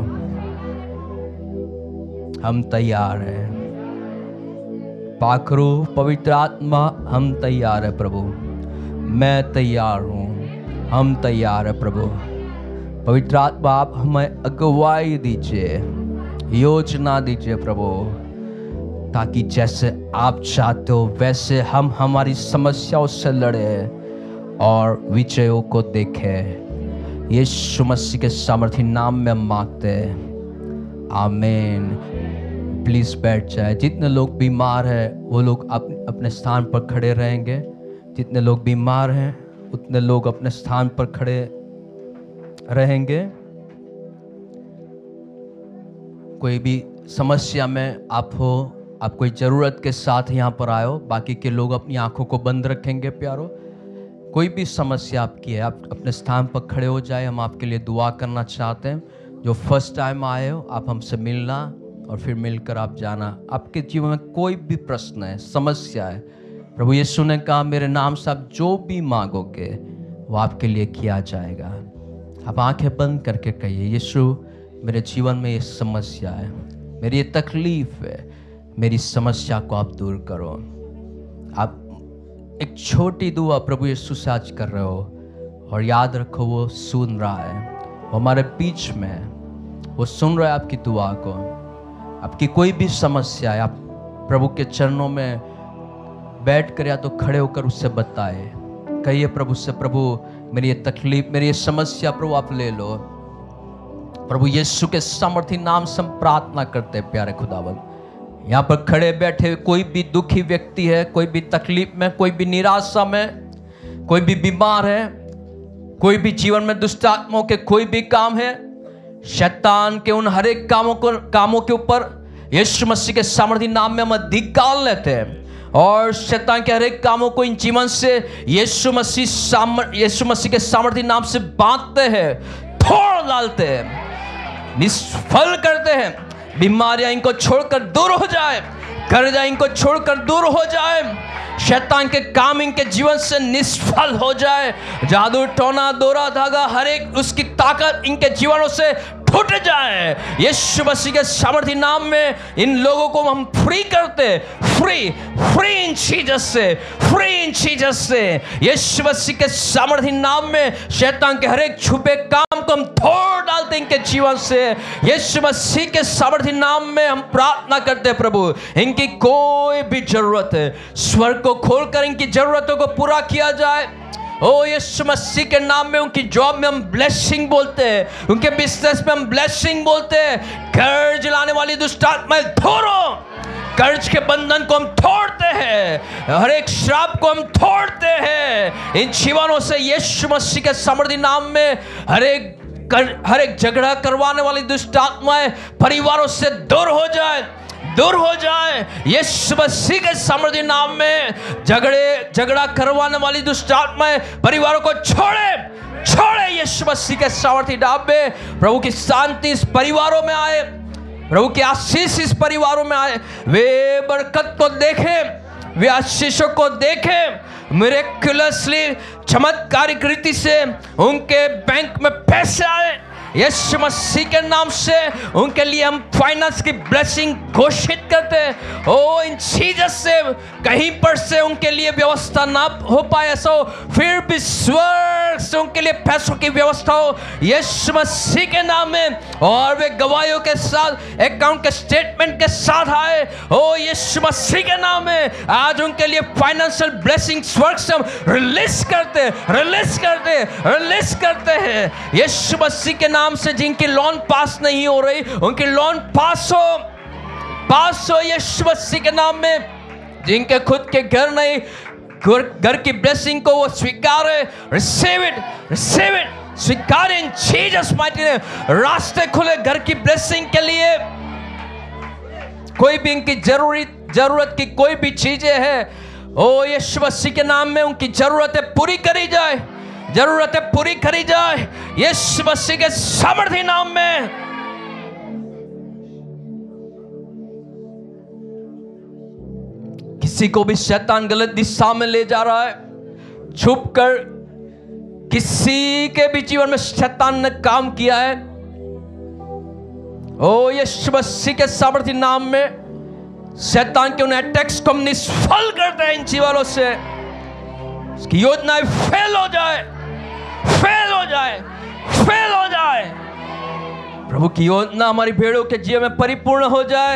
Speaker 1: हम तैयार है। पाखरू पवित्र आत्मा हम तैयार है प्रभु, मैं तैयार हूं, हम तैयार है प्रभु। पवित्र आत्मा आप हमें अगुवाई दीजिए, योजना दीजिए प्रभु, ताकि जैसे आप चाहते हो वैसे हम हमारी समस्याओं से लड़े और विजयों को देखें। यीशु मसीह के सामर्थ्य नाम में मांगते हैं, आमीन। प्लीज बैठ जाए। जितने लोग बीमार हैं वो लोग अप, अपने स्थान पर खड़े रहेंगे। जितने लोग बीमार हैं उतने लोग अपने स्थान पर खड़े रहेंगे। कोई भी समस्या में आप हो, आप कोई ज़रूरत के साथ यहाँ पर आए हो, बाकी के लोग अपनी आंखों को बंद रखेंगे प्यारो। कोई भी समस्या आपकी है, आप अपने स्थान पर खड़े हो जाए, हम आपके लिए दुआ करना चाहते हैं। जो फर्स्ट टाइम आए हो, आप हमसे मिलना और फिर मिलकर आप जाना। आपके जीवन में कोई भी प्रश्न है, समस्या है, प्रभु यीशु ने कहा मेरे नाम से आप जो भी मांगोगे वो आपके लिए किया जाएगा। आप आंखें बंद करके कहिए, यीशु मेरे जीवन में ये समस्या है, मेरी ये तकलीफ है, मेरी समस्या को आप दूर करो। आप एक छोटी दुआ प्रभु यीशु से आज कर रहे हो और याद रखो वो सुन रहा है, वो हमारे बीच में है, वो सुन रहा है आपकी दुआ को। आपकी कोई भी समस्या है, आप प्रभु के चरणों में बैठ कर या तो खड़े होकर उससे बताए, कहिए प्रभु से, प्रभु मेरी ये तकलीफ, मेरी ये समस्या प्रभु आप ले लो। प्रभु यीशु के सामर्थी नाम से हम प्रार्थना करते हैं प्यारे खुदावंद। यहाँ पर खड़े बैठे कोई भी दुखी व्यक्ति है, कोई भी तकलीफ में, कोई भी निराशा में, कोई भी बीमार है, कोई भी जीवन में दुष्ट आत्माओं के कोई भी काम है, शैतान के उन हर एक कामों को कामों के ऊपर यीशु मसीह के सामर्थी नाम में हम अधिकार लेते हैं और शैतान के हर एक कामों को इन जीवन से यीशु मसीह सामर यीशु मसीह के सामर्थी नाम से बांधते हैं, तोड़ डालते हैं, निष्फल करते हैं। बीमारियां इनको छोड़कर दूर हो जाए, कर्जा इनको छोड़कर दूर हो जाए, शैतान के काम इनके जीवन से निष्फल हो जाए, जादू टोना दोरा धागा हर एक उसकी ताकत इनके जीवनों से फूट जाए। यीशु मसीह के सामर्थी नाम में इन लोगों को हम फ्री करते, फ्री फ्री इन चीजों से, फ्री इन चीजों से। यीशु मसीह के सामर्थी नाम में शैतान के हर एक छुपे काम को हम तोड़ डालते इनके जीवन से। यीशु मसीह के सामर्थी नाम में हम प्रार्थना करते हैं प्रभु, इनकी कोई भी जरूरत है, स्वर्ग को खोलकर इनकी जरूरतों को पूरा किया जाए। ओ यीशु मसीह के नाम में उनकी जॉब में हम ब्लेसिंग बोलते हैं, उनके बिजनेस में हम ब्लेसिंग बोलते हैं। कर्ज लाने वाली दुष्ट आत्माएं तोड़ो, कर्ज के बंधन को हम तोड़ते हैं, हर एक श्राप को हम तोड़ते हैं इन जीवनों से। यीशु मसीह के सामर्थी नाम में हर एक कर, हर एक झगड़ा करवाने वाली दुष्ट आत्माएं परिवारों से दूर हो जाए, दूर हो जाए। यीशु मसीह के सामर्थी नाम में झगड़े झगड़ा करवाने वाली दुष्ट आत्माएं परिवारों को छोड़े, छोड़े यीशु मसीह के सामर्थी नाम में। प्रभु की शांति इस परिवारों में आए, प्रभु की आशीष इस परिवारों में आए। वे बरकत को देखें, वे आशीषों को देखें, मिरेक्युलसली चमत्कारिक रीति से उनके बैंक में पैसे आए। यीशु मसीह के नाम से उनके लिए हम फाइनेंस की ब्लेसिंग घोषित करते हैं। ओ इन चीजों से कहीं पर से उनके लिए व्यवस्था ना हो पाए ऐसा हो, फिर भी स्वर्ग से उनके लिए पैसों की व्यवस्था हो यीशु मसीह के नाम में, और वे गवाहियों के साथ, अकाउंट के स्टेटमेंट के साथ आए। ओ यीशु मसीह के नाम में आज उनके लिए फाइनेंशियल ब्लेसिंग स्वर्ग से हम रिलीज करते रिलीज करते रिलीज करते हैं यीशु मसीह के नाम से। जिनकी लोन पास नहीं हो रही उनकी लोन पास हो, पास हो यीशु मसीह के नाम में। जिनके खुद के घर नहीं, घर की ब्लेसिंग को वो स्वीकारे, रिसीव इट, रिसीव इट, स्वीकार इन जीसस माइटी नेम। रास्ते खुले घर की ब्लेसिंग के लिए। कोई भी इनकी जरूरी जरूरत की कोई भी चीजें हैं, ओ यीशु मसीह के नाम में उनकी जरूरतें पूरी करी जाए, जरूरतें पूरी करी जाए यीशु मसीह के सामर्थी नाम में। किसी को भी शैतान गलत दिशा में ले जा रहा है, छुप कर किसी के भी जीवन में शैतान ने काम किया है, ओ यीशु मसीह के सामर्थी नाम में शैतान के उन अटैक्स को हम निष्फल करते हैं इन जीवनों से। उसकी योजनाएं फेल हो जाए, फेल हो जाए, फेल हो जाए। प्रभु की योजना हमारी भेड़ों के जीवन में परिपूर्ण हो जाए।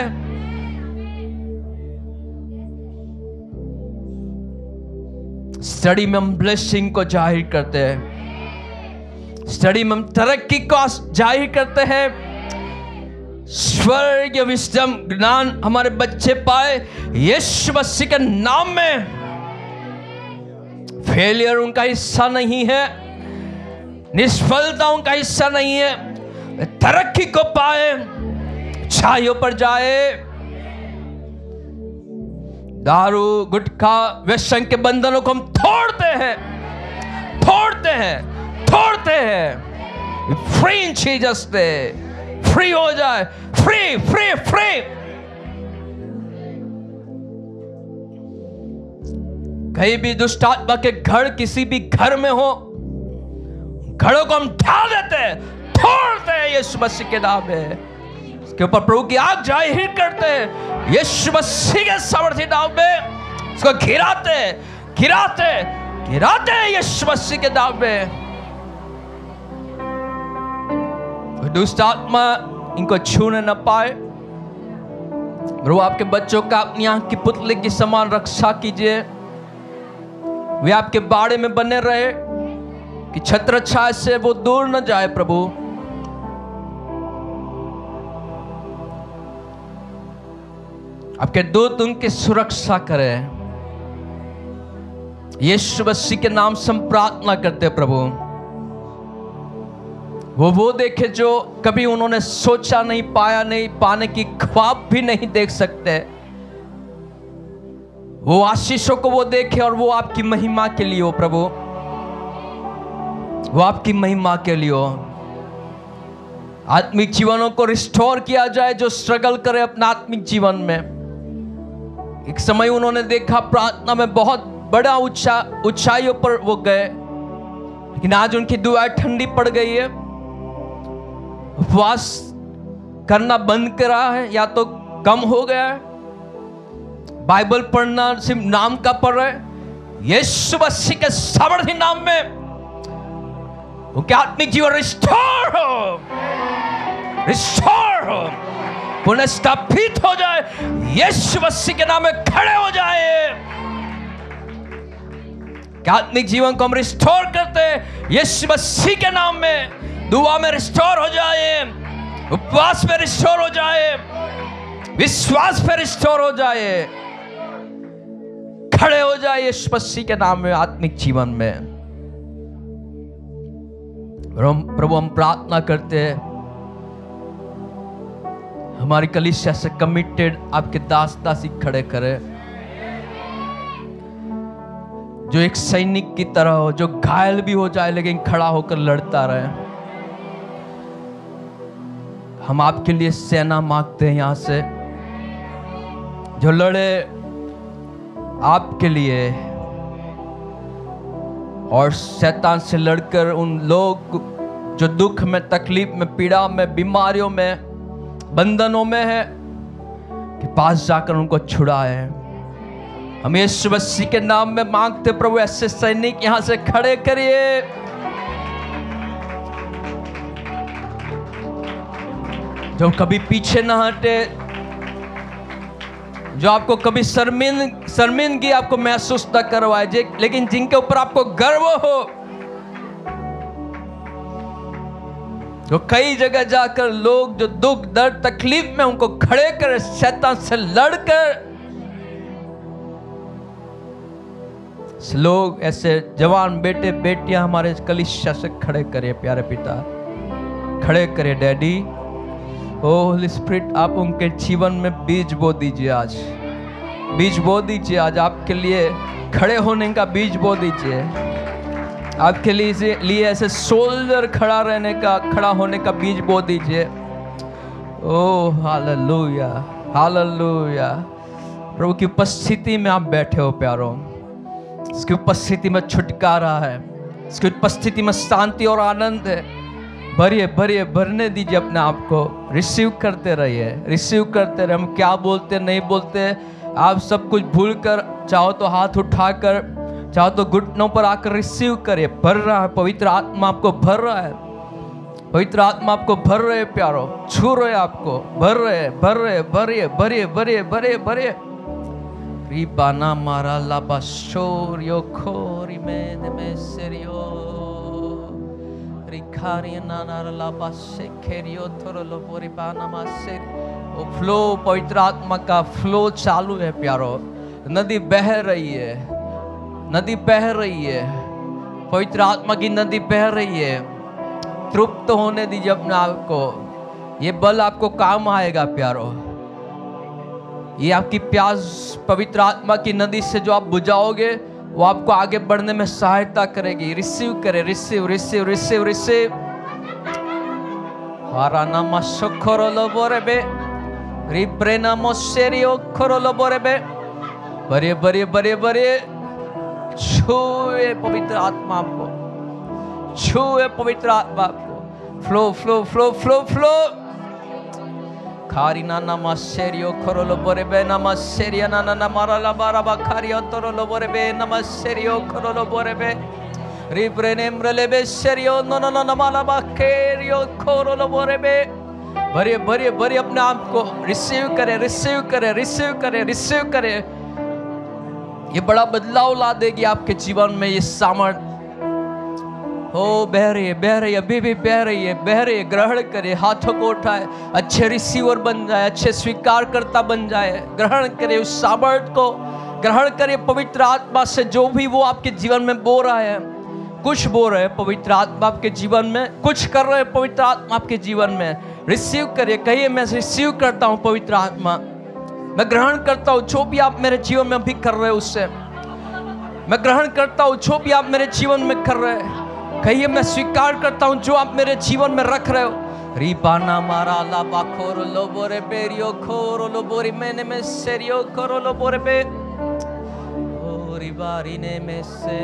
Speaker 1: स्टडी में हम ब्लेसिंग को जाहिर करते हैं, स्टडी में हम तरक्की को जाहिर करते हैं। स्वर्गीय विजडम ज्ञान हमारे बच्चे पाए यीशु मसीह के नाम में। फेलियर उनका हिस्सा नहीं है, निष्फलता उनका हिस्सा नहीं है। तरक्की को पाए, अच्छाइयों पर जाए। दारू, गुटखा, व्यसन के बंधनों को हम तोड़ते हैं, तोड़ते हैं, तोड़ते हैं। Free in Jesus name, free हो जाए, फ्री फ्री फ्री। कहीं भी दुष्ट आत्मा के घर, किसी भी घर में हो, घरों को हम ढा देते हैं, तोड़ते हैं यीशु मसीह के नाम में। इसके ऊपर प्रभु की आग जाहिर करते हैं यीशु मसीह के सामर्थ्य नाम में। इसको गिराते गिराते गिराते हैं यीशु मसीह के नाम में। दुष्ट आत्मा इनको छूने न पाए। प्रभु आपके बच्चों का अपनी आंख की पुतले की समान रक्षा कीजिए। वे आपके बाड़े में बने रहे कि छत्र छाया से वो दूर न जाए। प्रभु आपके दूत उनकी सुरक्षा करें। यीशु मसीह के नाम से हम प्रार्थना करते हैं प्रभु। वो वो देखे जो कभी उन्होंने सोचा नहीं, पाया नहीं, पाने की ख्वाब भी नहीं देख सकते। वो आशीषों को वो देखे और वो आपकी महिमा के लिए हो प्रभु, वो आपकी महिमा के लिए हो। आत्मिक जीवनों को रिस्टोर किया जाए जो स्ट्रगल करे अपना आत्मिक जीवन में। एक समय उन्होंने देखा प्रार्थना में बहुत बड़ा ऊंचा ऊंचाइयों पर वो गए, लेकिन आज उनकी दुआ ठंडी पड़ गई है। उपवास करना बंद करा है या तो कम हो गया है। बाइबल पढ़ना सिर्फ नाम का पढ़ रहे। यीशु मसीह के सामर्थ्य नाम में उनके आत्मिक जीवन रिस्टोर हो, रिस्टोर हो, पुनर्स्थापित हो जाए। यीशु मसीह के नाम में खड़े हो जाए। आत्मिक जीवन को हम रिस्टोर करते हैं यीशु मसीह के नाम में। दुआ में रिस्टोर हो जाए, उपवास में रिस्टोर हो जाए, विश्वास पे रिस्टोर हो जाए, खड़े हो जाए यीशु मसीह के नाम में आत्मिक जीवन में। प्रभु हम प्रार्थना करते हैं हमारी कलीसिया से कमिटेड आपके दास दासी खड़े करे, जो एक सैनिक की तरह हो, जो घायल भी हो जाए लेकिन खड़ा होकर लड़ता रहे। हम आपके लिए सेना मांगते हैं यहां से, जो लड़े आपके लिए और शैतान से लड़कर उन लोग जो दुख में, तकलीफ में, पीड़ा में, बीमारियों में, बंधनों में है, के पास जाकर उनको छुड़ाए। हम यीशु मसीह के नाम में मांगते प्रभु, ऐसे सैनिक यहां से खड़े करिए। जो कभी पीछे ना हटे, जो आपको कभी शर्मिंद शर्मिंदगी आपको महसूस न करवाए, लेकिन जिनके ऊपर आपको गर्व हो, जो कई जगह जाकर लोग जो दुख दर्द तकलीफ में उनको खड़े कर शैतान से लड़कर, लोग ऐसे जवान बेटे बेटियां हमारे कलीसिया से खड़े करे प्यारे पिता, खड़े करे डैडी। ओ होली स्पिरिट, आप उनके जीवन में बीज बो दीजिए, आज बीज बो दीजिए, आज आपके लिए खड़े होने का बीज बो दीजिए, आपके लिए लिए ऐसे सोल्जर खड़ा रहने का, खड़ा होने का बीज बो दीजिए। ओ हालेलुया, हालेलुया। प्रभु की उपस्थिति में आप बैठे हो प्यारो, इसकी उपस्थिति में छुटकारा है, इसकी उपस्थिति में शांति और आनंद है। भरिए भरिए, भरने दीजिए अपने आप को, रिसीव करते रहिए, रिसीव करते रहिए। हम क्या बोलते नहीं बोलते, आप सब कुछ भूल कर, चाहो तो हाथ उठाकर, चाहो तो घुटनों पर आकर रिसीव करिए। भर रहा है पवित्र आत्मा, आपको भर रहा है, पवित्र आत्मा आपको भर रहे प्यारो, छू रहे आपको, भर रहे भर रहे भरिए भरिए भरिए भरिए भरिए। रिबाना मारा लाबा शोर यो खोरी में में सेरियो रिखारी नाना लाबा से खेरियो थोरो लो बोरी बाना मा से। वो फ्लो, पवित्र आत्मा का फ्लो चालू है प्यारो। नदी बह रही है, नदी बह रही है, पवित्र आत्मा की नदी बह रही है। तृप्त होने दीजिए अपने आप को, ये बल आपको काम आएगा प्यारो। ये आपकी प्यास पवित्र आत्मा की नदी से जो आप बुझाओगे वो आपको आगे बढ़ने में सहायता करेगी। रिसीव करें, रिसीव रिसीव रिसीव रिसीव। हारानामा सोखोरोलो बोरेबे रिब्रेनामो सेरियो खोरोलो बोरेबे। बड़े बड़े बड़े बड़े छुए पवित्र आत्मा को, छुए पवित्र आत्मा को। Flow flow flow flow flow. खारिना नामा सेरियो खोरोलो बोरेबे नामा सेरिया नाना नामारा लाबारा बा खारियो तोरोलो बोरेबे नामा सेरियो खोरोलो बोरेबे रिब्रेनेम्रलेबे सेरियो नो नो नो नामाला बा केरियो खोरोलो बोरेबे। भरिए भरिए भरिए अपने आप को। रिसीव करें, रिसीव करें, रिसीव करें, रिसीव करें। ये बड़ा बदलाव ला देगी आपके जीवन में ये सामर्थ। हो बह रही है, बह रही है, अभी भी बह रही है, बह रही है। ग्रहण करे, हाथों को उठाए, अच्छे रिसीवर बन जाए, अच्छे स्वीकार करता बन जाए। ग्रहण करे उस सामर्थ को, ग्रहण करे पवित्र आत्मा से। जो भी वो आपके जीवन में बो रहा है, कुछ बो रहे हैं पवित्र आत्मा आपके जीवन में, कुछ कर रहे हैं पवित्र आत्मा आपके जीवन में। रिसीव करिए, कहिए मैं रिसीव करता हूँ पवित्र आत्मा, मैं ग्रहण करता हूँ जो भी आप मेरे जीवन में अभी कर रहे हो उससे। मैं ग्रहण करता हूँ जो भी आप मेरे जीवन में कर रहे हैं। कहिए मैं स्वीकार करता हूँ जो आप मेरे जीवन में रख रहे हो। रिबाना मारा ला बाखोर लो बोरे बेरियो खोरो लो बोरी मैंने में सेरियो करो लो बोरे बे ओ रिबारी ने में से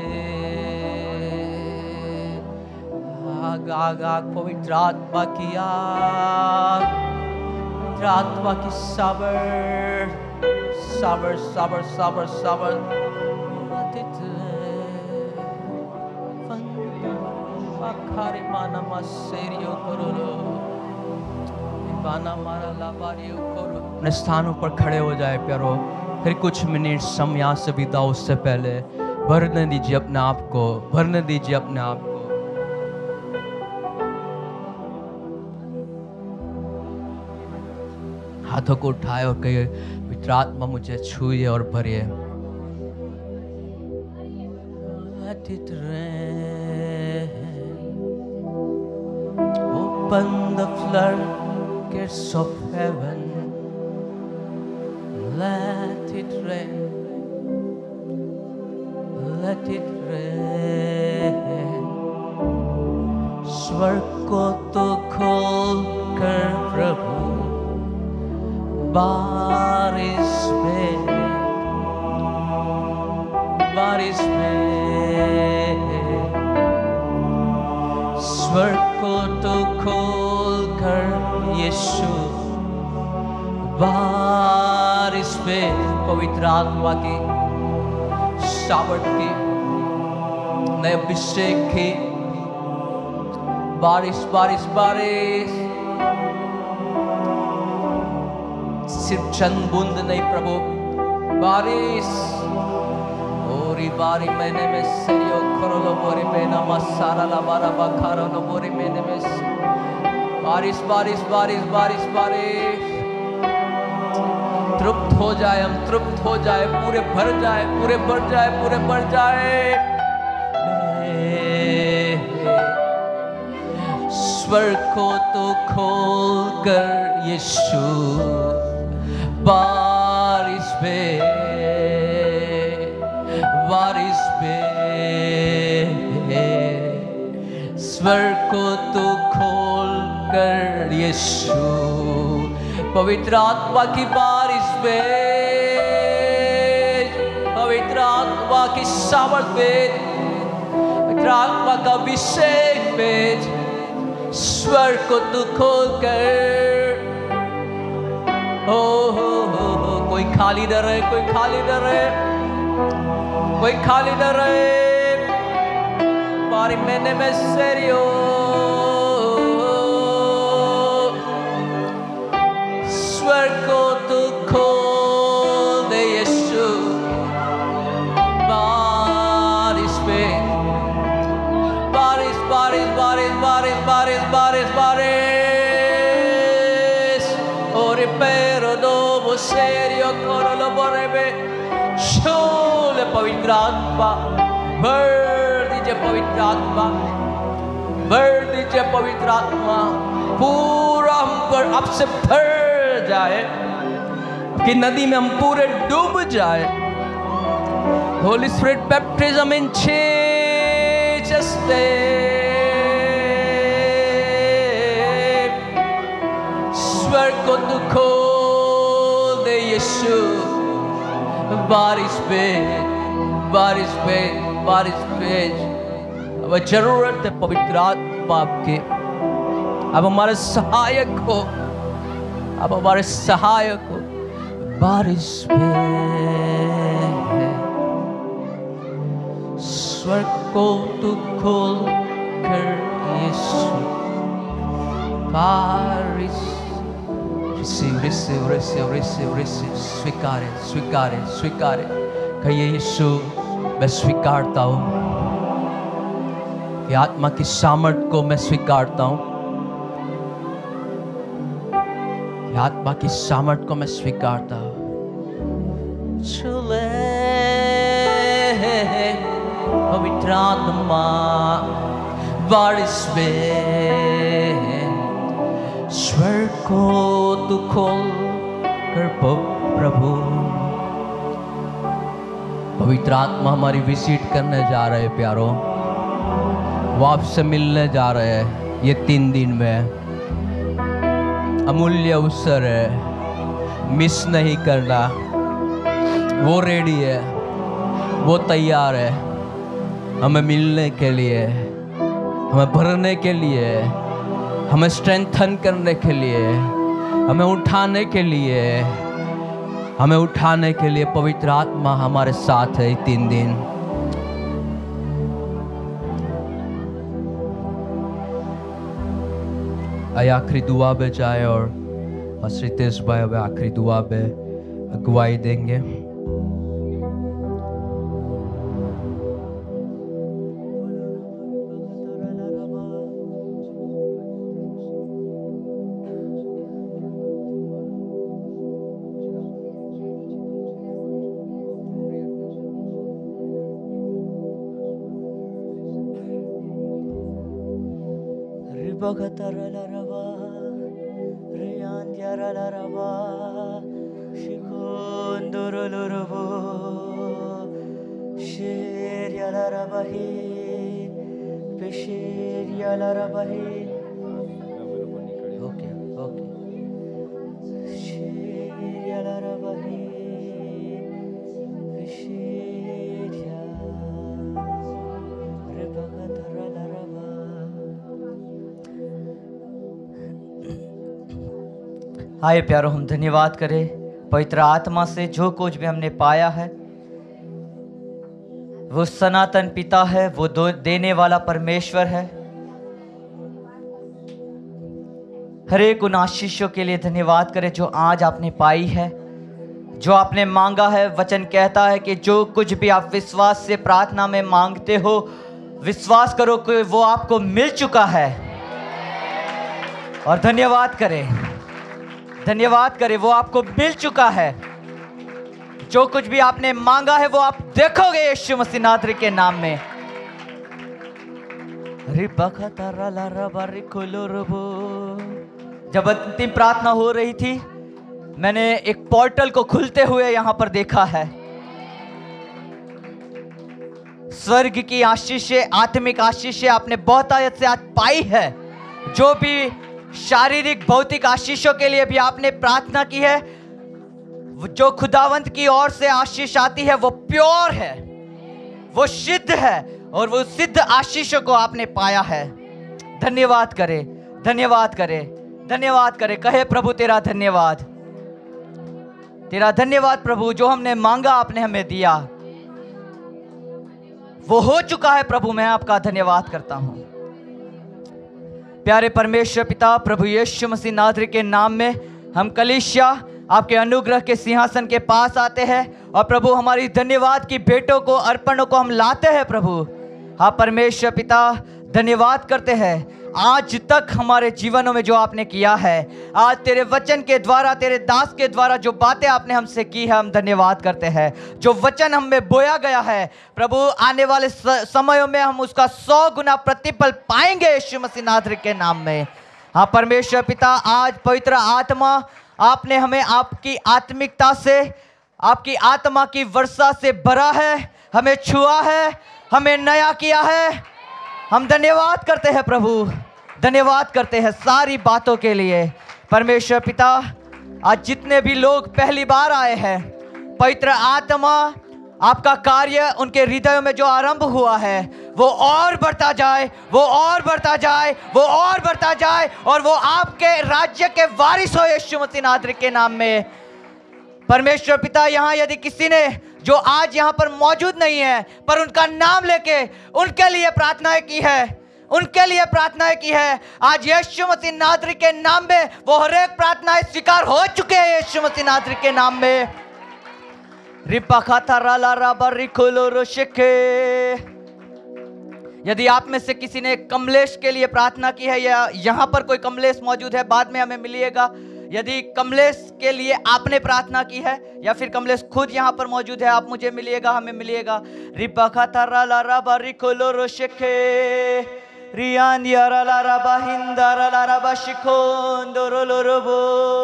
Speaker 1: आग आग आग पवित्र आत्मा की आग, पवित्र आत्मा की साबर साबर साबर साबर साबर अपने स्थानों पर खड़े हो जाए प्यारो। फिर कुछ मिनट समय यहाँ से बिता, उससे पहले भरने दीजिए अपने आप को, भरने दीजिए अपने आप को। हाथों को उठाए और कहिए पवित्र आत्मा मुझे छूए और भरिए। Let it rain, open the floodgates of heaven. Let it rain, let it rain. स्वर्ग को तो खोल कर प्रभु बारिश में, बारिश में। स्वर्ग को तो खोल कर यीशु बारिश पे पवित्र आत्मा की सावट की नए अभिषेक की बारिश बारिश बारिश। सिर्फ चंद बूंद नहीं प्रभु, बारिश। ओरी बारी मैंने में सेरियो खरोलो बोरी में ना सारा ला बारा बखारो लो बोरी मैंने में बारिश बारिश बारिश बारिश बारिश। तृप्त हो जाए हम, तृप्त हो जाए, पूरे भर जाए, पूरे भर जाए, पूरे भर जाए। स्वर्ग को तो खोल कर यीशु बारिश पे, बारिश पे। स्वर्ग को तो खोल कर यीशु पवित्र आत्मा की बारिश पे, पवित्र आत्मा की सामर्थ पे, पवित्र आत्मा का अभिषेक पे। स्वर्ग को तू खोल कर, हो हो हो हो। कोई खाली न रहे, कोई खाली न रहे, कोई खाली न रहे। बारी मैंने में सेरियो स्वर्ग को तू खोल दे यीशु बारिश पे, बारिश बारिश बारिश बारिश बारिश बारिश बारिश। और pero dopo serio coro lo vorrebbe छूले पवित्र आत्मा, भर दीजिए पवित्र आत्मा, भर दीजिए पवित्र आत्मा। पूरा हम पर आपसे भर जाए, कि नदी में हम पूरे डूब जाए। Holy spirit baptism in Jesus name. स्वर्ग को तू खोल दे यीशु। बारिश पे बारिश पे बारिश पे अब जरूरत है पवित्र आत्मा आपके। अब हमारे सहायक हो, अब हमारे सहायक हो। बारिश पे स्वर्ग को तू खोल कर यीशु। बारिश receive receive receive receive receive स्वीकारे स्वीकारे स्वीकारे। कहिए यीशु मैं स्वीकारता हूँ कि आत्मा की सामर्थ्य को मैं स्वीकारता हूँ। आत्मा की सामर्थ्य को मैं स्वीकारता हूँ। चले पवित्र आत्मा बारिश में स्वर्ग को तू खोल कर प्रभु। पवित्र आत्मा हमारी विजिट करने जा रहे हैं प्यारों। वो आपसे मिलने जा रहे हैं ये तीन दिन में। अमूल्य अवसर है, मिस नहीं करना। वो रेडी है, वो तैयार है हमें मिलने के लिए, हमें भरने के लिए, हमें स्ट्रेंथन करने के लिए, हमें उठाने के लिए, हमें उठाने के लिए। पवित्र आत्मा हमारे साथ है तीन दिन। आइए आखिरी दुआ में जाए और श्रीतेश भाई अब आखिरी दुआ में अगुवाई देंगे।
Speaker 2: आइए प्यारो हम धन्यवाद करें पवित्र आत्मा से। जो कुछ भी हमने पाया है वो सनातन पिता है, वो देने वाला परमेश्वर है। हर एक उन आशीषों के लिए धन्यवाद करें जो आज आपने पाई है, जो आपने मांगा है। वचन कहता है कि जो कुछ भी आप विश्वास से प्रार्थना में मांगते हो, विश्वास करो कि वो आपको मिल चुका है। और धन्यवाद करें, धन्यवाद करें, वो आपको मिल चुका है। जो कुछ भी आपने मांगा है वो आप देखोगे यीशु मसीह नासरी के नाम में। जब अंतिम प्रार्थना हो रही थी, मैंने एक पोर्टल को खुलते हुए यहां पर देखा है। स्वर्ग की आशीषें, आत्मिक आशीषें आपने बहुतायत से आज पाई है। जो भी शारीरिक भौतिक आशीषों के लिए भी आपने प्रार्थना की है, जो खुदावंत की ओर से आशीष आती है वो प्योर है, वो सिद्ध है, और वो सिद्ध आशीषों को आपने पाया है। धन्यवाद करें, धन्यवाद करें, धन्यवाद करें। कहे प्रभु तेरा धन्यवाद, तेरा धन्यवाद प्रभु। जो हमने मांगा आपने हमें दिया, वो हो चुका है प्रभु। मैं आपका धन्यवाद करता हूं। प्यारे परमेश्वर पिता, प्रभु यीशु मसीह नासरी के नाम में हम कलीसिया आपके अनुग्रह के सिंहासन के पास आते हैं और प्रभु हमारी धन्यवाद की भेंटों को, अर्पणों को हम लाते हैं प्रभु। हाँ परमेश्वर पिता, धन्यवाद करते हैं आज तक हमारे जीवनों में जो आपने किया है। आज तेरे वचन के द्वारा, तेरे दास के द्वारा जो बातें आपने हमसे की है, हम धन्यवाद करते हैं। जो वचन हम में बोया गया है प्रभु, आने वाले समयों में हम उसका सौ गुना प्रतिफल पाएंगे यीशु मसीह नासरी के नाम में। हाँ परमेश्वर पिता, आज पवित्र आत्मा आपने हमें आपकी आत्मिकता से, आपकी आत्मा की वर्षा से भरा है, हमें छुआ है, हमें नया किया है। हम धन्यवाद करते हैं प्रभु, धन्यवाद करते हैं सारी बातों के लिए। परमेश्वर पिता, आज जितने भी लोग पहली बार आए हैं, पवित्र आत्मा आपका कार्य उनके हृदयों में जो आरंभ हुआ है वो और बढ़ता जाए, वो और बढ़ता जाए, वो और बढ़ता जाए, और वो आपके राज्य के वारिस हो यीशु मसीह नासरी के नाम में। परमेश्वर पिता, यहाँ यदि किसी ने जो आज यहाँ पर मौजूद नहीं है पर उनका नाम लेके उनके लिए प्रार्थनाएं की है, उनके लिए प्रार्थनाएं की है, आज यीशु मसीह नासरी के नाम में वो हर एक प्रार्थनाएं स्वीकार हो चुके हैं यीशु मसीह नासरी के नाम में। यदि आप में से किसी ने कमलेश के लिए प्रार्थना की है, या यहाँ पर कोई कमलेश मौजूद है, बाद में हमें मिलिएगा। यदि कमलेश के लिए आपने प्रार्थना की है या फिर कमलेश खुद यहाँ पर मौजूद है, आप मुझे मिलिएगा, हमें मिलिएगा। रिपा खाता राला राबा रिकोलो रोशेखे रियान यारा ला राबा हिंदा राला राबा शिकोन दोरोलो रोबो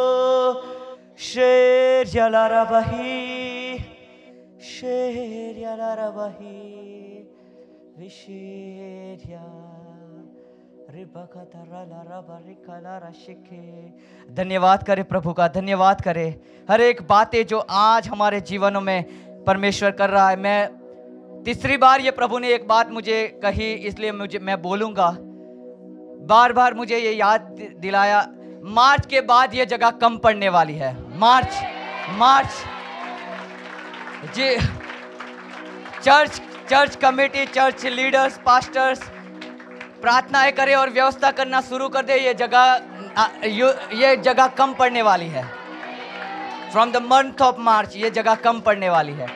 Speaker 2: शेर जला राबा ही शेर यारा राबा ही विशेर या धन्यवाद करे प्रभु का, धन्यवाद करे हर एक बातें जो आज हमारे जीवनों में परमेश्वर कर रहा है। मैं तीसरी बार ये प्रभु ने एक बात मुझे कही, इसलिए मुझे मैं बोलूंगा। बार बार मुझे ये याद दिलाया, मार्च के बाद ये जगह कम पड़ने वाली है। मार्च मार्च जी, church church committee, church leaders, pastors प्रार्थनाएं करें और व्यवस्था करना शुरू कर दे। ये जगह ये जगह कम पड़ने वाली है। From the month of March ये जगह कम पड़ने वाली है।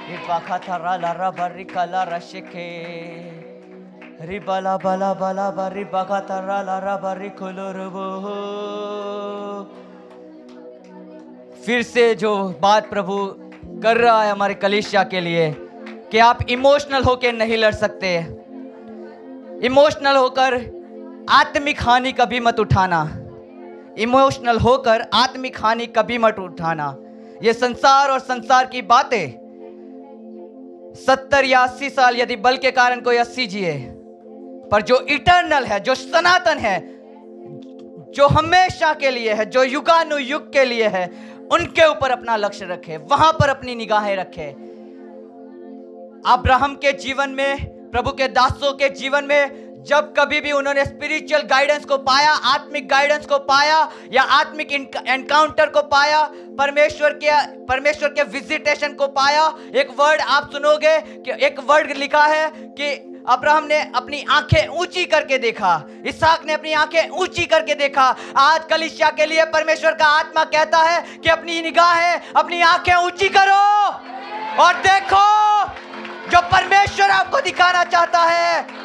Speaker 2: फिर से जो बात प्रभु कर रहा है हमारे कलीसिया के लिए कि आप इमोशनल होकर नहीं लड़ सकते, इमोशनल होकर आत्मिक हानि कभी मत उठाना, इमोशनल होकर आत्मिक हानि कभी मत उठाना। ये संसार और संसार की बातें सत्तर या अस्सी साल यदि बल के कारण कोई अस्सी जिए, पर जो इटर्नल है, जो सनातन है, जो हमेशा के लिए है, जो युगानुयुग के लिए है, उनके ऊपर अपना लक्ष्य रखे, वहां पर अपनी निगाहें रखे। अब्राहम के जीवन में, प्रभु के दासों के जीवन में जब कभी भी उन्होंने स्पिरिचुअल गाइडेंस को पाया, आत्मिक गाइडेंस को पाया या आत्मिक एनकाउंटर को पाया, परमेश्वर के परमेश्वर के विजिटेशन को पाया, एक वर्ड आप सुनोगे कि एक वर्ड लिखा है कि अब्राहम ने अपनी आंखें ऊंची करके देखा, इसहाक ने अपनी आंखें ऊंची करके देखा। आज कलीसिया के लिए परमेश्वर का आत्मा कहता है कि अपनी निगाहें, अपनी आंखें ऊंची करो और देखो जो परमेश्वर आपको दिखाना चाहता है।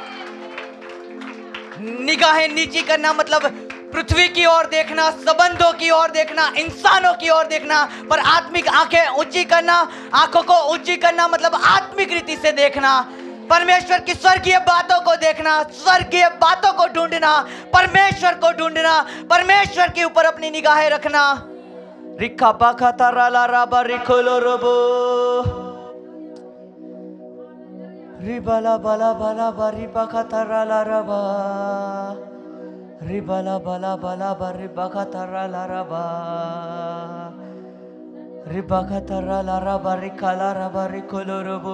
Speaker 2: निगाहें नीची करना मतलब पृथ्वी की ओर देखना, संबंधों की ओर देखना, इंसानों की ओर देखना, पर आत्मिक आंखें ऊंची करना, आंखों को ऊंची करना मतलब आत्मिक रीति से देखना, परमेश्वर की स्वर्गीय बातों को देखना, स्वर्गीय बातों को ढूंढना, परमेश्वर को ढूंढना, परमेश्वर के ऊपर अपनी निगाहें रखना। रिखा पाखा ताराला राबा रिखोलो रोबो रिबाला बाला बाला बारी पाखा ताराला राबा रिबाला बाला बाला बारी पाखा ताराला राबा रिबाखा ताराला राबा रिखाला राबा रिखोलो रोबो।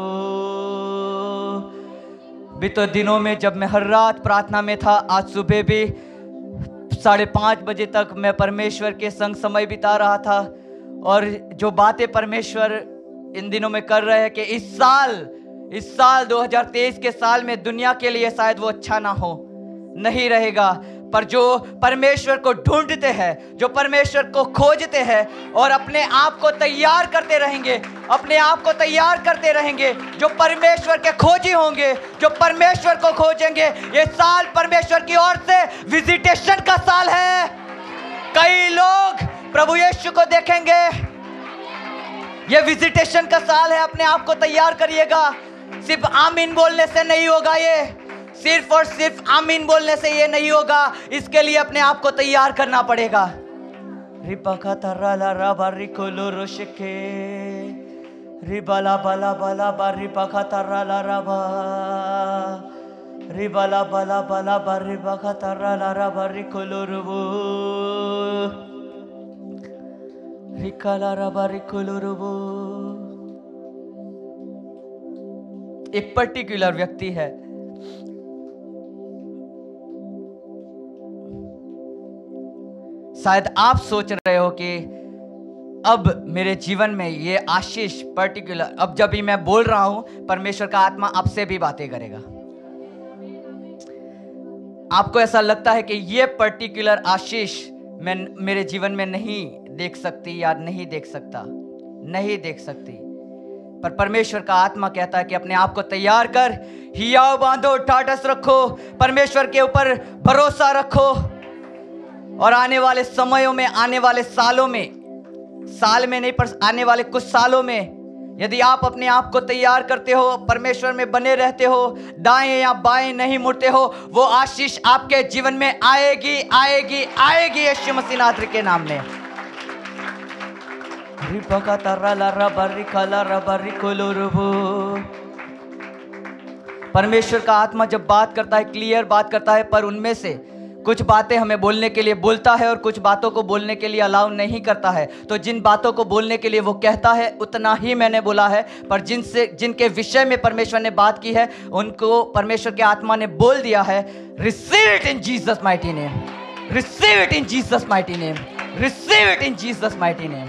Speaker 2: बीते दिनों में जब मैं हर रात प्रार्थना में था, आज सुबह भी साढ़े पाँच बजे तक मैं परमेश्वर के संग समय बिता रहा था, और जो बातें परमेश्वर इन दिनों में कर रहे हैं कि इस साल इस साल दो हज़ार तेईस के साल में दुनिया के लिए शायद वो अच्छा ना हो, नहीं रहेगा, पर जो परमेश्वर को ढूंढते हैं, जो परमेश्वर को खोजते हैं और अपने आप को तैयार करते रहेंगे, अपने आप को तैयार करते रहेंगे, जो परमेश्वर के खोजी होंगे, जो परमेश्वर को खोजेंगे, ये साल परमेश्वर की ओर से विजिटेशन का साल है। कई लोग प्रभु यीशु को देखेंगे। ये विजिटेशन का साल है, अपने आप को तैयार करिएगा। सिर्फ आमीन बोलने से नहीं होगा, ये सिर्फ और सिर्फ आमीन बोलने से ये नहीं होगा, इसके लिए अपने आप को तैयार करना पड़ेगा। रिपका तरला रबा रिकोलो रोशके रिबला बला बला बा रिपका तरला रबा रिबला बला बला बा रिपका तरला रबा रिकोलो रुबो रिकला रबा रिकोलो रुबो। एक पर्टिकुलर व्यक्ति है, शायद आप सोच रहे हो कि अब मेरे जीवन में ये आशीष पर्टिकुलर, अब जब भी मैं बोल रहा हूं परमेश्वर का आत्मा आपसे भी बातें करेगा। आपको ऐसा लगता है कि ये पर्टिकुलर आशीष मैं मेरे जीवन में नहीं देख सकती या नहीं देख सकता, नहीं देख सकती, पर परमेश्वर का आत्मा कहता है कि अपने आप को तैयार कर, हियाव बांधो, ठाठस रखो, परमेश्वर के ऊपर भरोसा रखो और आने वाले समयों में, आने वाले सालों में, साल में नहीं पर आने वाले कुछ सालों में यदि आप अपने आप को तैयार करते हो, परमेश्वर में बने रहते हो, दाएं या बाएं नहीं मुड़ते हो, वो आशीष आपके जीवन में आएगी आएगी आएगी यीशु मसीह नासरी के नाम में। परमेश्वर का आत्मा जब बात करता है, क्लियर बात करता है, पर उनमें से कुछ बातें हमें बोलने के लिए बोलता है और कुछ बातों को बोलने के लिए अलाउ नहीं करता है। तो जिन बातों को बोलने के लिए वो कहता है उतना ही मैंने बोला है, पर जिनसे जिनके विषय में परमेश्वर ने बात की है उनको परमेश्वर के आत्मा ने बोल दिया है, receive it in Jesus mighty name, receive it in Jesus mighty name, receive it in Jesus mighty name.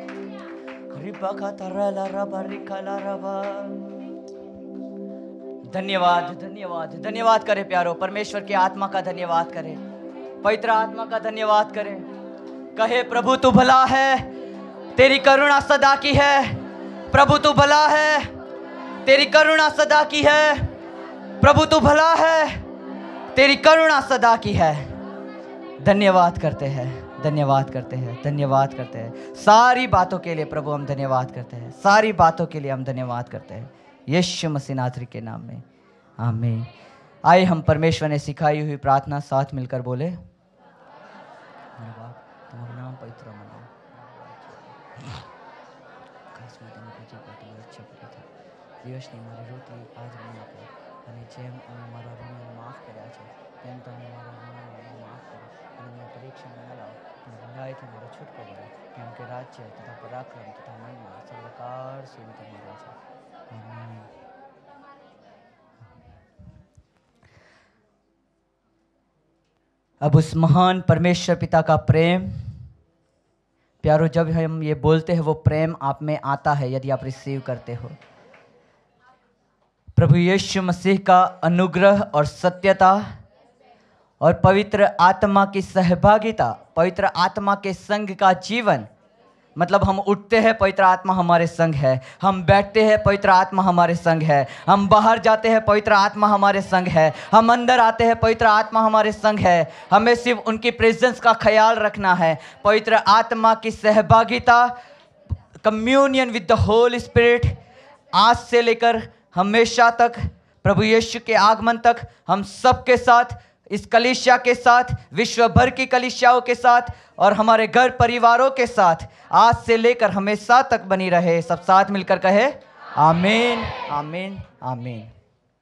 Speaker 2: धन्यवाद धन्यवाद धन्यवाद करे प्यारो, परमेश्वर के आत्मा का धन्यवाद करें, पवित्र आत्मा का धन्यवाद करें। कहे प्रभु तू भला है, तेरी करुणा सदा की है, प्रभु तू भला है, तेरी करुणा सदा की है, प्रभु तू भला है, तेरी करुणा सदा की है। धन्यवाद करते हैं, धन्यवाद करते हैं, धन्यवाद करते हैं। सारी बातों के लिए प्रभु हम धन्यवाद करते हैं, सारी बातों के लिए हम धन्यवाद करते हैं यीशु मसीह नासरी के नाम में, आमीन। आइए हम परमेश्वर ने सिखाई हुई प्रार्थना साथ मिलकर बोले। मेरे बाप तुम्हारा नाम पवित्र मनाओ, દિવસની મારી રોટલી આજ મને આપો અને જેમ અમે મારા ઋણોને માફ કર્યા છે તેમ તમે મારા ઋણોને માફ કરો અને મને પરીક્ષામાં ન લાવો પણ બુરાઈથી મારો છૂટકો કરો, કેમ કે રાજ્ય તથા પરાક્રમ તથા મહિમા સર્વકાળ સુધી તમારો છે, આમીન। अब उस महान परमेश्वर पिता का प्रेम, प्यारो, जब हम ये बोलते हैं वो प्रेम आप में आता है यदि आप रिसीव करते हो। प्रभु यीशु मसीह का अनुग्रह और सत्यता और पवित्र आत्मा की सहभागिता, पवित्र आत्मा के संग का जीवन, मतलब हम उठते हैं पवित्र आत्मा हमारे संग है, हम बैठते हैं पवित्र आत्मा हमारे संग है, हम बाहर जाते हैं पवित्र आत्मा हमारे संग है, हम अंदर आते हैं पवित्र आत्मा हमारे संग है। हमें सिर्फ उनकी प्रेजेंस का ख्याल रखना है। पवित्र आत्मा की सहभागिता, communion with the holy spirit, आज से लेकर हमेशा तक, प्रभु यीशु के आगमन तक हम सबके साथ, इस कलीसिया के साथ, विश्व भर की कलीसियाओं के साथ और हमारे घर परिवारों के साथ आज से लेकर हमेशा तक बनी रहे। सब साथ मिलकर कहे आमीन, आमीन, आमीन।